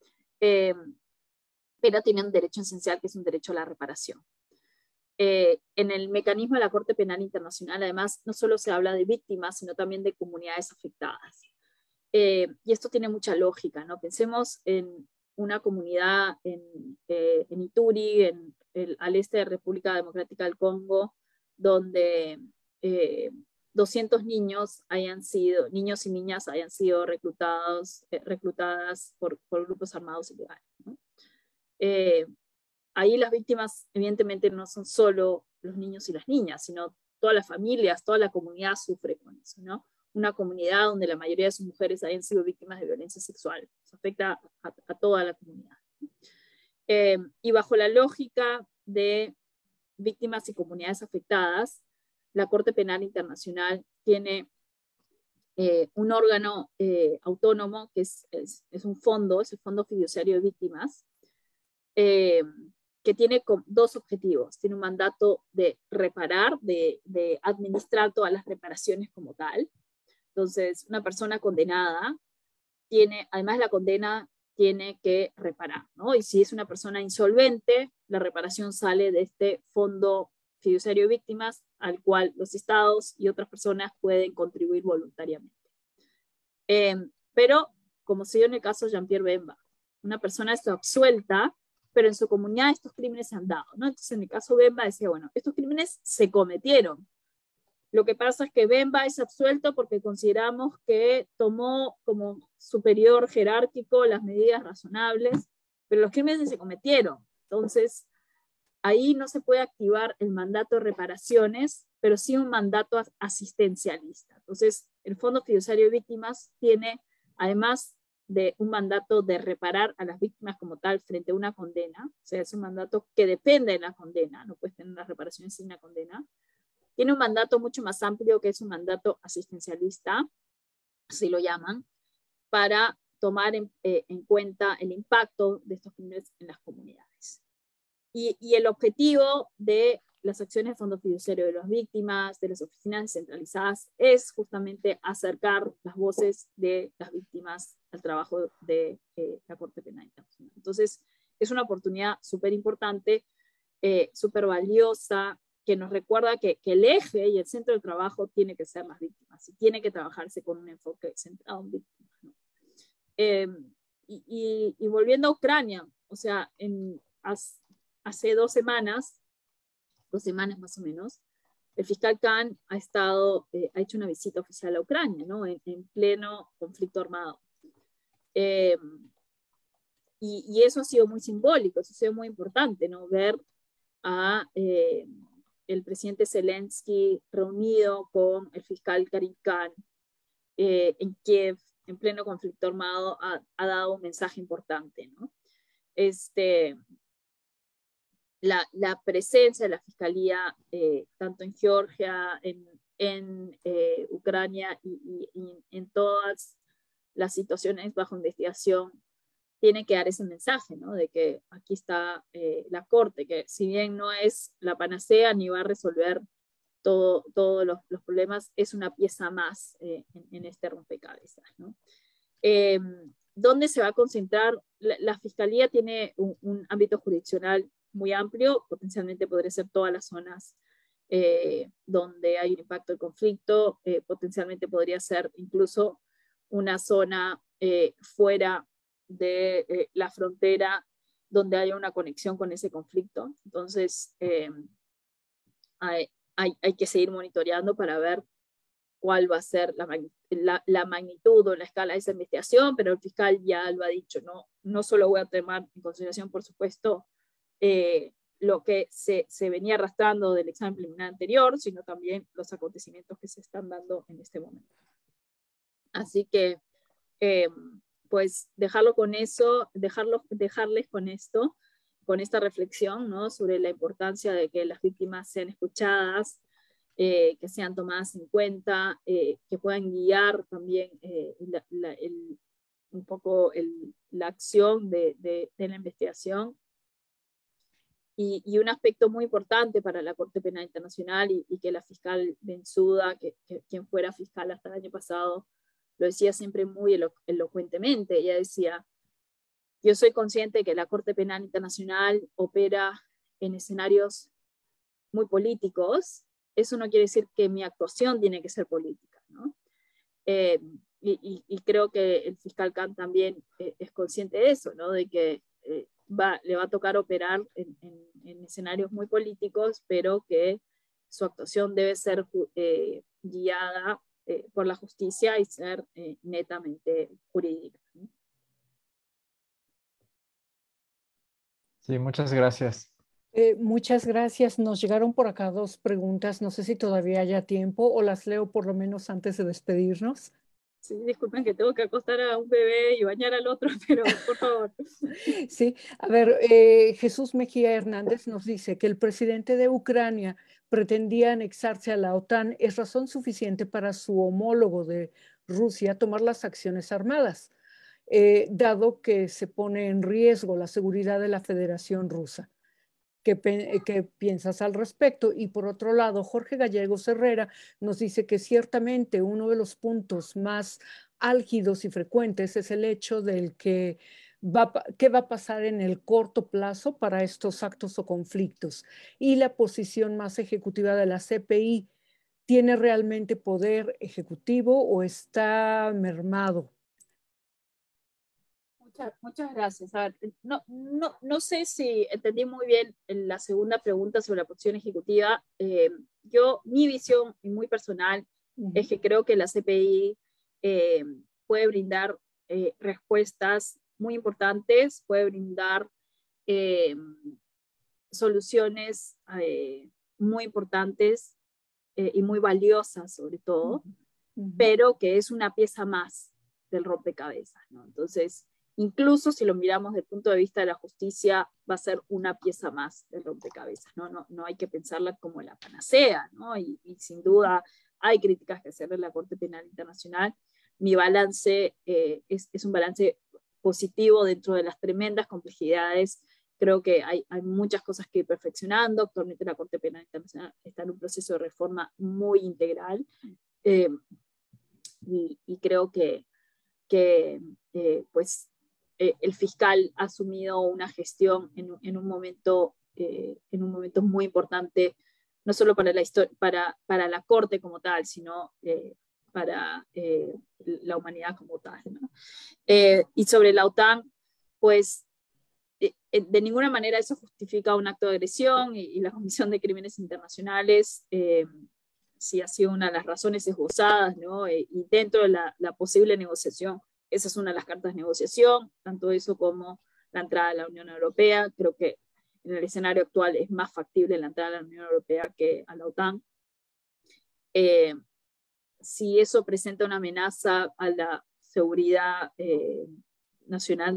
pero tienen un derecho esencial que es un derecho a la reparación. En el mecanismo de la Corte Penal Internacional, además, no solo se habla de víctimas, sino también de comunidades afectadas. Y esto tiene mucha lógica, ¿no? Pensemos en una comunidad en Ituri, al este de República Democrática del Congo, donde 200 niños y niñas hayan sido reclutadas por grupos armados ilegales, ¿no? Ahí las víctimas evidentemente no son solo los niños y las niñas, sino todas las familias, toda la comunidad sufre con eso, ¿no? Una comunidad donde la mayoría de sus mujeres hayan sido víctimas de violencia sexual. Eso afecta a toda la comunidad. Y bajo la lógica de víctimas y comunidades afectadas, la Corte Penal Internacional tiene un órgano autónomo que es un fondo, es el Fondo Fiduciario de Víctimas, que tiene dos objetivos. Tiene un mandato de reparar, de administrar todas las reparaciones como tal. Entonces, una persona condenada además la condena tiene que reparar, ¿no? Y si es una persona insolvente, la reparación sale de este Fondo Fiduciario de Víctimas, al cual los estados y otras personas pueden contribuir voluntariamente. Pero, como se dio en el caso de Jean-Pierre Bemba, una persona está absuelta, pero en su comunidad estos crímenes se han dado, ¿no? Entonces, en el caso Bemba decía, bueno, estos crímenes se cometieron. Lo que pasa es que Bemba es absuelto porque consideramos que tomó como superior jerárquico las medidas razonables, pero los crímenes se cometieron. Entonces, ahí no se puede activar el mandato de reparaciones, pero sí un mandato asistencialista. Entonces, el Fondo Fiduciario de Víctimas tiene, además de un mandato de reparar a las víctimas como tal frente a una condena, o sea, es un mandato que depende de la condena, no puedes tener las reparaciones sin una condena. Tiene un mandato mucho más amplio, que es un mandato asistencialista, así lo llaman, para tomar en cuenta el impacto de estos crímenes en las comunidades. Y el objetivo de las acciones de Fondo Fiduciario de las Víctimas, de las oficinas descentralizadas, es justamente acercar las voces de las víctimas al trabajo de la Corte Penal Internacional. Entonces, es una oportunidad súper importante, súper valiosa, que nos recuerda que el eje y el centro del trabajo tiene que ser las víctimas, y tiene que trabajarse con un enfoque centrado en víctimas, ¿no? Y volviendo a Ucrania, o sea, hace 2 semanas más o menos, el fiscal Khan ha hecho una visita oficial a Ucrania, ¿no? En pleno conflicto armado. Y eso ha sido muy simbólico, eso ha sido muy importante, ¿no? Ver a el presidente Zelensky reunido con el fiscal Karim Khan en Kiev, en pleno conflicto armado, ha dado un mensaje importante, ¿no? La presencia de la fiscalía, tanto en Georgia, en Ucrania y en todas las situaciones bajo investigación, tiene que dar ese mensaje, ¿no? De que aquí está la Corte, que si bien no es la panacea ni va a resolver todos los problemas, es una pieza más en este rompecabezas, ¿no? ¿Dónde se va a concentrar? La Fiscalía tiene un ámbito jurisdiccional muy amplio, potencialmente podría ser todas las zonas donde hay un impacto del conflicto, potencialmente podría ser incluso una zona fuera de la frontera donde haya una conexión con ese conflicto. Entonces, hay que seguir monitoreando para ver cuál va a ser la magnitud o la escala de esa investigación, pero el fiscal ya lo ha dicho, no solo voy a tomar en consideración, por supuesto, lo que se venía arrastrando del examen preliminar anterior, sino también los acontecimientos que se están dando en este momento. Así que, pues, dejarles con esto, con esta reflexión, ¿no? Sobre la importancia de que las víctimas sean escuchadas, que sean tomadas en cuenta, que puedan guiar también un poco la acción de la investigación. Y un aspecto muy importante para la Corte Penal Internacional, y que la fiscal Bensouda, quien fuera fiscal hasta el año pasado, lo decía siempre muy elocuentemente. Ella decía: yo soy consciente de que la Corte Penal Internacional opera en escenarios muy políticos. Eso no quiere decir que mi actuación tiene que ser política, ¿no? Y creo que el fiscal Khan también es consciente de eso, ¿no? De que le va a tocar operar en escenarios muy políticos, pero que su actuación debe ser guiada por la justicia y ser netamente jurídica. Sí, muchas gracias. Muchas gracias. Nos llegaron por acá dos preguntas. No sé si todavía haya tiempo o las leo por lo menos antes de despedirnos. Sí, disculpen que tengo que acostar a un bebé y bañar al otro, pero por favor. Sí, a ver, Jesús Mejía Hernández nos dice que el presidente de Ucrania pretendía anexarse a la OTAN es razón suficiente para su homólogo de Rusia tomar las acciones armadas, dado que se pone en riesgo la seguridad de la Federación Rusa. ¿Qué piensas al respecto? Y por otro lado, Jorge Gallegos Herrera nos dice que ciertamente uno de los puntos más álgidos y frecuentes es el hecho del que qué va a pasar en el corto plazo para estos actos o conflictos. Y la posición más ejecutiva de la CPI, ¿tiene realmente poder ejecutivo o está mermado? Muchas gracias. A ver, no sé si entendí muy bien la segunda pregunta sobre la posición ejecutiva. Mi visión muy personal es que creo que la CPI puede brindar respuestas muy importantes, puede brindar soluciones muy importantes y muy valiosas sobre todo, pero que es una pieza más del rompecabezas, ¿no? Entonces, incluso si lo miramos desde el punto de vista de la justicia, va a ser una pieza más del rompecabezas, ¿no? No hay que pensarla como la panacea, ¿no? Y sin duda hay críticas que hacerle a la Corte Penal Internacional. Mi balance es un balance positivo dentro de las tremendas complejidades. Creo que hay muchas cosas que ir perfeccionando. Actualmente la Corte Penal Internacional está en un proceso de reforma muy integral. Y creo que pues el fiscal ha asumido una gestión en un momento muy importante, no solo para para la Corte como tal, sino para la humanidad como tal, ¿no? Y sobre la OTAN, pues de ninguna manera eso justifica un acto de agresión y la Comisión de Crímenes Internacionales sí ha sido una de las razones esbozadas, ¿no? Y dentro de la posible negociación, esa es una de las cartas de negociación, tanto eso como la entrada a la Unión Europea. Creo que en el escenario actual es más factible la entrada a la Unión Europea que a la OTAN. Si eso presenta una amenaza a la seguridad nacional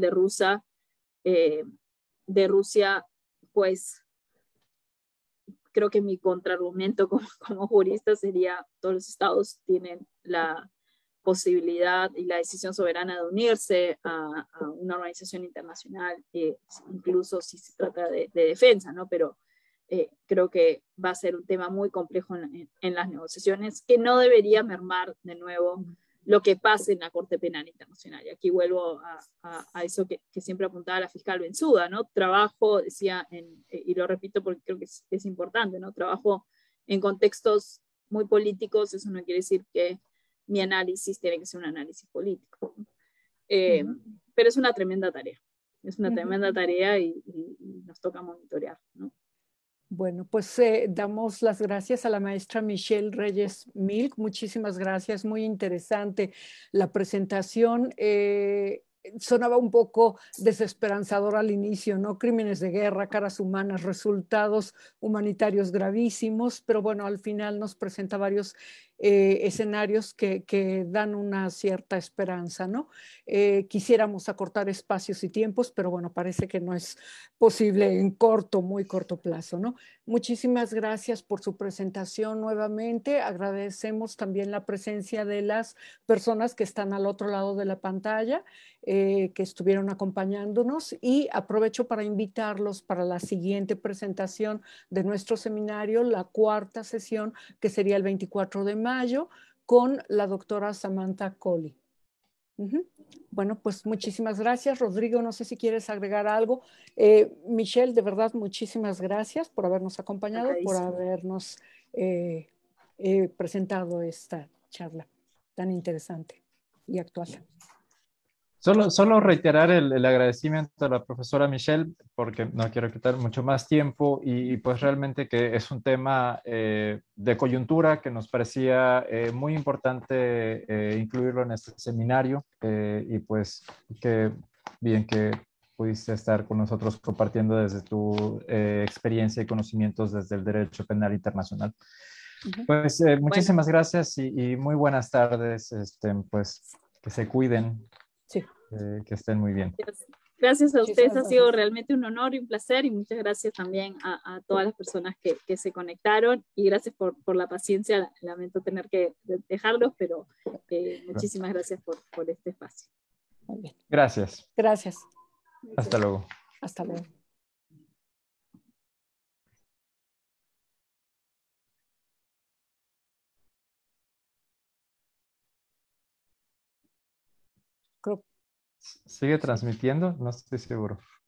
de Rusia, pues creo que mi contraargumento como jurista sería: todos los estados tienen la posibilidad y la decisión soberana de unirse a una organización internacional, incluso si se trata de defensa, ¿no? Pero creo que va a ser un tema muy complejo en las negociaciones, que no debería mermar de nuevo lo que pase en la Corte Penal Internacional. Y aquí vuelvo a eso que siempre apuntaba la fiscal Bensuda, ¿no? Trabajo, decía, y lo repito porque creo que es importante, ¿no? Trabajo en contextos muy políticos. Eso no quiere decir que mi análisis tiene que ser un análisis político. Pero es una tremenda tarea. Es una tremenda tarea y nos toca monitorear, ¿no? Bueno, pues damos las gracias a la maestra Michelle Reyes Milk. Muchísimas gracias, muy interesante la presentación. Sonaba un poco desesperanzador al inicio, ¿no? Crímenes de guerra, caras humanas, resultados humanitarios gravísimos, pero bueno, al final nos presenta varios escenarios que dan una cierta esperanza, ¿no? Quisiéramos acortar espacios y tiempos, pero bueno, parece que no es posible en muy corto plazo, ¿no? Muchísimas gracias por su presentación nuevamente. Agradecemos también la presencia de las personas que están al otro lado de la pantalla, que estuvieron acompañándonos, y aprovecho para invitarlos para la siguiente presentación de nuestro seminario, la cuarta sesión, que sería el 24 de mayo, con la doctora Samantha Colley. Bueno, pues muchísimas gracias. Rodrigo, no sé si quieres agregar algo. Michelle, de verdad, muchísimas gracias por habernos acompañado, por habernos presentado esta charla tan interesante y actual. Solo reiterar el agradecimiento a la profesora Michelle, porque no quiero quitar mucho más tiempo y pues realmente que es un tema de coyuntura que nos parecía muy importante incluirlo en este seminario y pues que bien que pudiste estar con nosotros compartiendo desde tu experiencia y conocimientos desde el derecho penal internacional. Pues muchísimas Bueno, gracias y muy buenas tardes, pues que se cuiden. Sí, Que estén muy bien. gracias a ustedes, muchísimas ha sido gracias. realmente un honor y un placer y muchas gracias también a todas las personas que se conectaron y gracias por la paciencia. Lamento tener que dejarlos, pero muchísimas gracias por este espacio. Muy bien. Gracias. Gracias. Hasta luego. Hasta luego. Creo ¿Sigue transmitiendo? No estoy seguro.